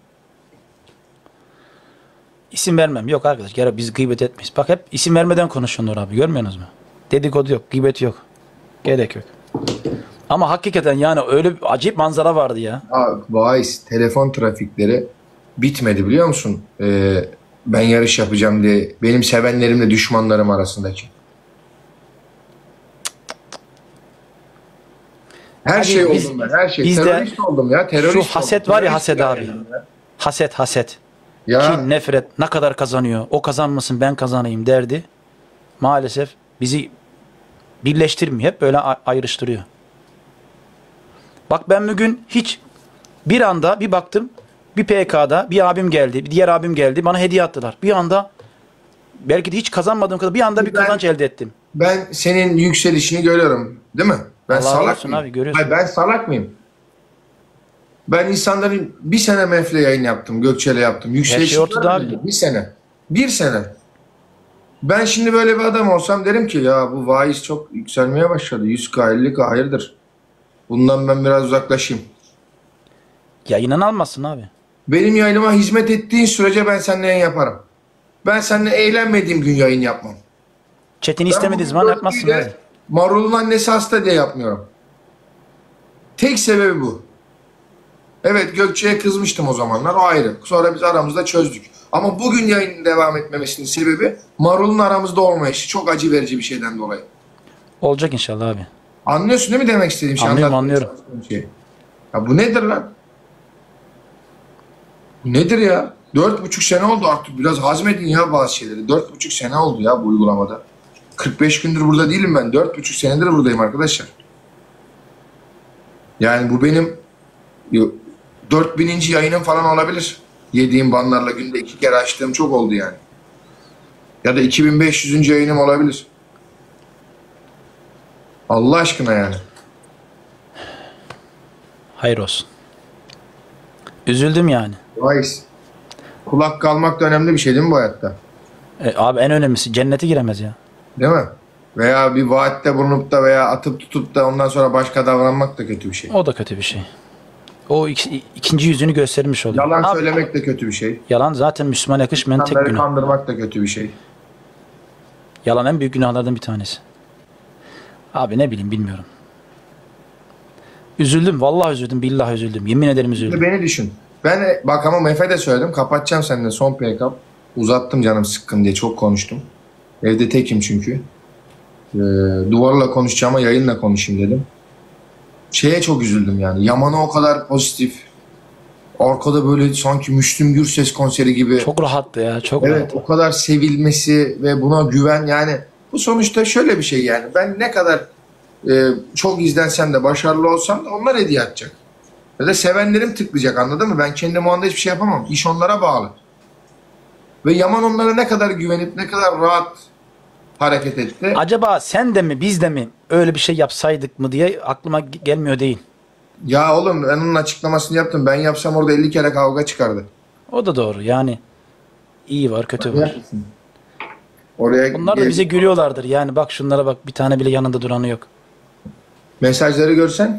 İsim vermem. Yok arkadaş, gel biz gıybet etmeyiz. Bak hep isim vermeden konuşuyorlar abi, görmüyorsunuz mu? Dedikodu yok, gıybet yok. Gerek yok. Ama hakikaten yani öyle bir acayip manzara vardı ya. Vaiz telefon trafikleri bitmedi biliyor musun? Ben yarış yapacağım diye benim sevenlerimle düşmanlarım arasındaki. Her Abi şey biz- oldum ben. Her şey. biz de Terörist oldum ya. Terörist Şu oldum. haset var ya, Terörist haset ya. abi. Haset. Ya Kin, nefret, ne kadar kazanıyor, o kazanmasın ben kazanayım derdi. Maalesef bizi birleştirmiyor. Hep böyle ayrıştırıyor. Bak ben bugün hiç bir anda bir baktım, bir PK'da bir abim geldi, bir diğer abim geldi, bana hediye attılar. Bir anda belki de hiç kazanmadığım kadar bir anda bir Ben- kazanç elde ettim. ben senin yükselişini görüyorum. Değil mi? Ben Allah salak olsun mıyım? abi, görüyorsun. Hayır, ben salak mıyım? Ben insanların bir sene Mef'le yayın yaptım. Gökçe'yle yaptım. Yükselişini şey ortada görmedim. abi. Bir sene. Bir sene. Ben şimdi böyle bir adam olsam derim ki ya bu vaiz çok yükselmeye başladı. 100K 50K hayırdır. Bundan ben biraz uzaklaşayım. Yayından almasın abi. Benim yayınıma hizmet ettiğin sürece ben seninle yayın yaparım. Ben seninle eğlenmediğim gün yayın yapmam. Chatini Ben istemediği bugün zaman yapmazsın Dörtlü'yle abi. Marul'un annesi hasta diye yapmıyorum. Tek sebebi bu. Evet Gökçe'ye kızmıştım o zamanlar, o ayrı. Sonra biz aramızda çözdük. Ama bugün yayının devam etmemesinin sebebi Marul'un aramızda olmayışı. Çok acı verici bir şeyden dolayı. Olacak inşallah abi. Anlıyorsun değil mi demek istediğim şey? Anlıyorum, Anlatmaya anlıyorum. çalıştığım şey. Ya bu nedir lan? Bu nedir ya? 4,5 sene oldu artık. Biraz hazmedin ya bazı şeyleri. 4,5 sene oldu ya bu uygulamada. 45 gündür burada değilim ben. 4,5 senedir buradayım arkadaşlar. Yani bu benim 4000. yayınım falan olabilir. Yediğim banlarla günde 2 kere açtığım çok oldu yani. Ya da 2500. yayınım olabilir. Allah aşkına yani. Hayır olsun. Üzüldüm yani. Vaiz. Kulak kalmak da önemli bir şey değil mi bu hayatta? Abi en önemlisi cennete giremez ya. Değil mi? Veya bir vaatte bulunup da veya atıp tutup da ondan sonra başka davranmak da kötü bir şey. O da kötü bir şey. O ikinci yüzünü göstermiş oluyor. Yalan Abi, söylemek de kötü bir şey. yalan zaten Müslümana yakışmayan tek İnsanları günah. kandırmak da kötü bir şey. Yalan en büyük günahlardan bir tanesi. Abi ne bileyim bilmiyorum. Üzüldüm. Vallahi üzüldüm. Billahi üzüldüm. Yemin ederim üzüldüm. Beni düşün. Ben bak ama Mef'e de söyledim. Kapatacağım seninle son PK. Uzattım canım sıkkın diye çok konuştum. Evde tekim çünkü. Duvarla konuşacağıma yayınla konuşayım dedim. Şeye çok üzüldüm yani. Yaman'a o kadar pozitif. Arkada böyle sanki Müslüm Gürses konseri gibi. Çok rahattı ya. Çok Evet, rahat. o kadar sevilmesi ve buna güven yani. Bu sonuçta şöyle bir şey yani. Ben ne kadar çok izlensem de başarılı olsam da onlar hediye atacak. Ya da sevenlerim tıklayacak, anladın mı? Ben kendim o anda hiçbir şey yapamam. İş onlara bağlı. Ve Yaman onlara ne kadar güvenip ne kadar rahat hareket etti. Acaba sen de mi biz de mi öyle bir şey yapsaydık mı diye aklıma gelmiyor değil. Ya oğlum ben onun açıklamasını yaptım. Ben yapsam orada 50 kere kavga çıkardı. O da doğru yani. İyi var kötü var. Oraya Onlar da bize gülüyorlardır. Yani bak şunlara bak bir tane bile yanında duranı yok. mesajları görsen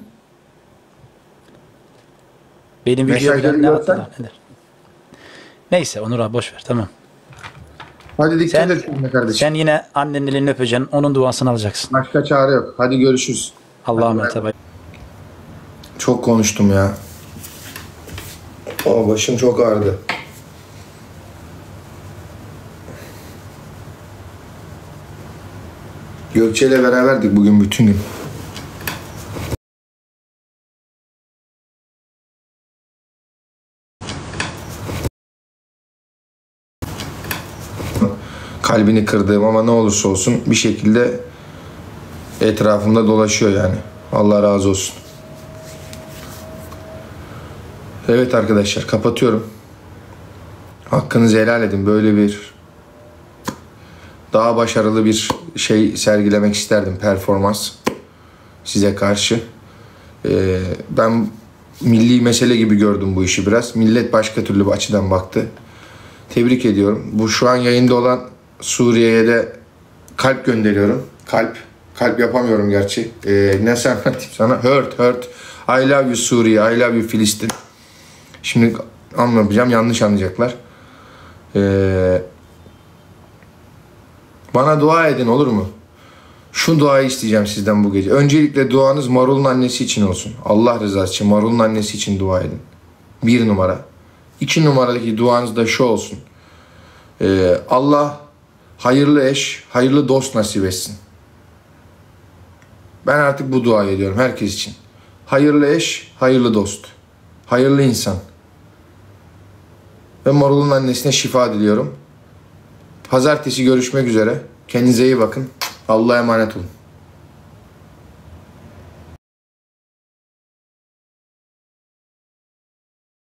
Benim videoya Mesajları bile ne görsen- attılar neler. Neyse Onur abi boş ver tamam. hadi dikkat Sen- et kendine kardeşim. Sen yine annenin elini öpeceksin. Onun duasını alacaksın. Başka çare yok. Hadi görüşürüz. Allah'a emanet ol. Çok konuştum ya. O başım çok ağrıdı. Gökçe ile beraberdik bugün bütün gün. Kalbini kırdığım ama ne olursa olsun bir şekilde etrafımda dolaşıyor yani. Allah razı olsun. Evet arkadaşlar kapatıyorum. Hakkınızı helal edin. Böyle bir daha başarılı bir şey sergilemek isterdim, performans size karşı. Ben milli mesele gibi gördüm bu işi biraz. Millet başka türlü bir açıdan baktı. Tebrik ediyorum. Bu şu an yayında olan Suriye'ye de kalp gönderiyorum. Kalp yapamıyorum gerçi. Nasıl anlatayım sana? Hurt. I love you Suriye. I love you Filistin. Şimdi anlatacağım. Yanlış anlayacaklar. Bana dua edin olur mu? Şu duayı isteyeceğim sizden bu gece. Öncelikle duanız Marul'un annesi için olsun. Allah rızası için Marul'un annesi için dua edin. 1 numara. 2 numaradaki duanız da şu olsun. Allah hayırlı eş, hayırlı dost nasip etsin. Ben artık bu duayı ediyorum herkes için. Hayırlı eş, hayırlı dost. Hayırlı insan. Ve Marul'un annesine şifa diliyorum. Pazartesi görüşmek üzere. Kendinize iyi bakın. Allah'a emanet olun.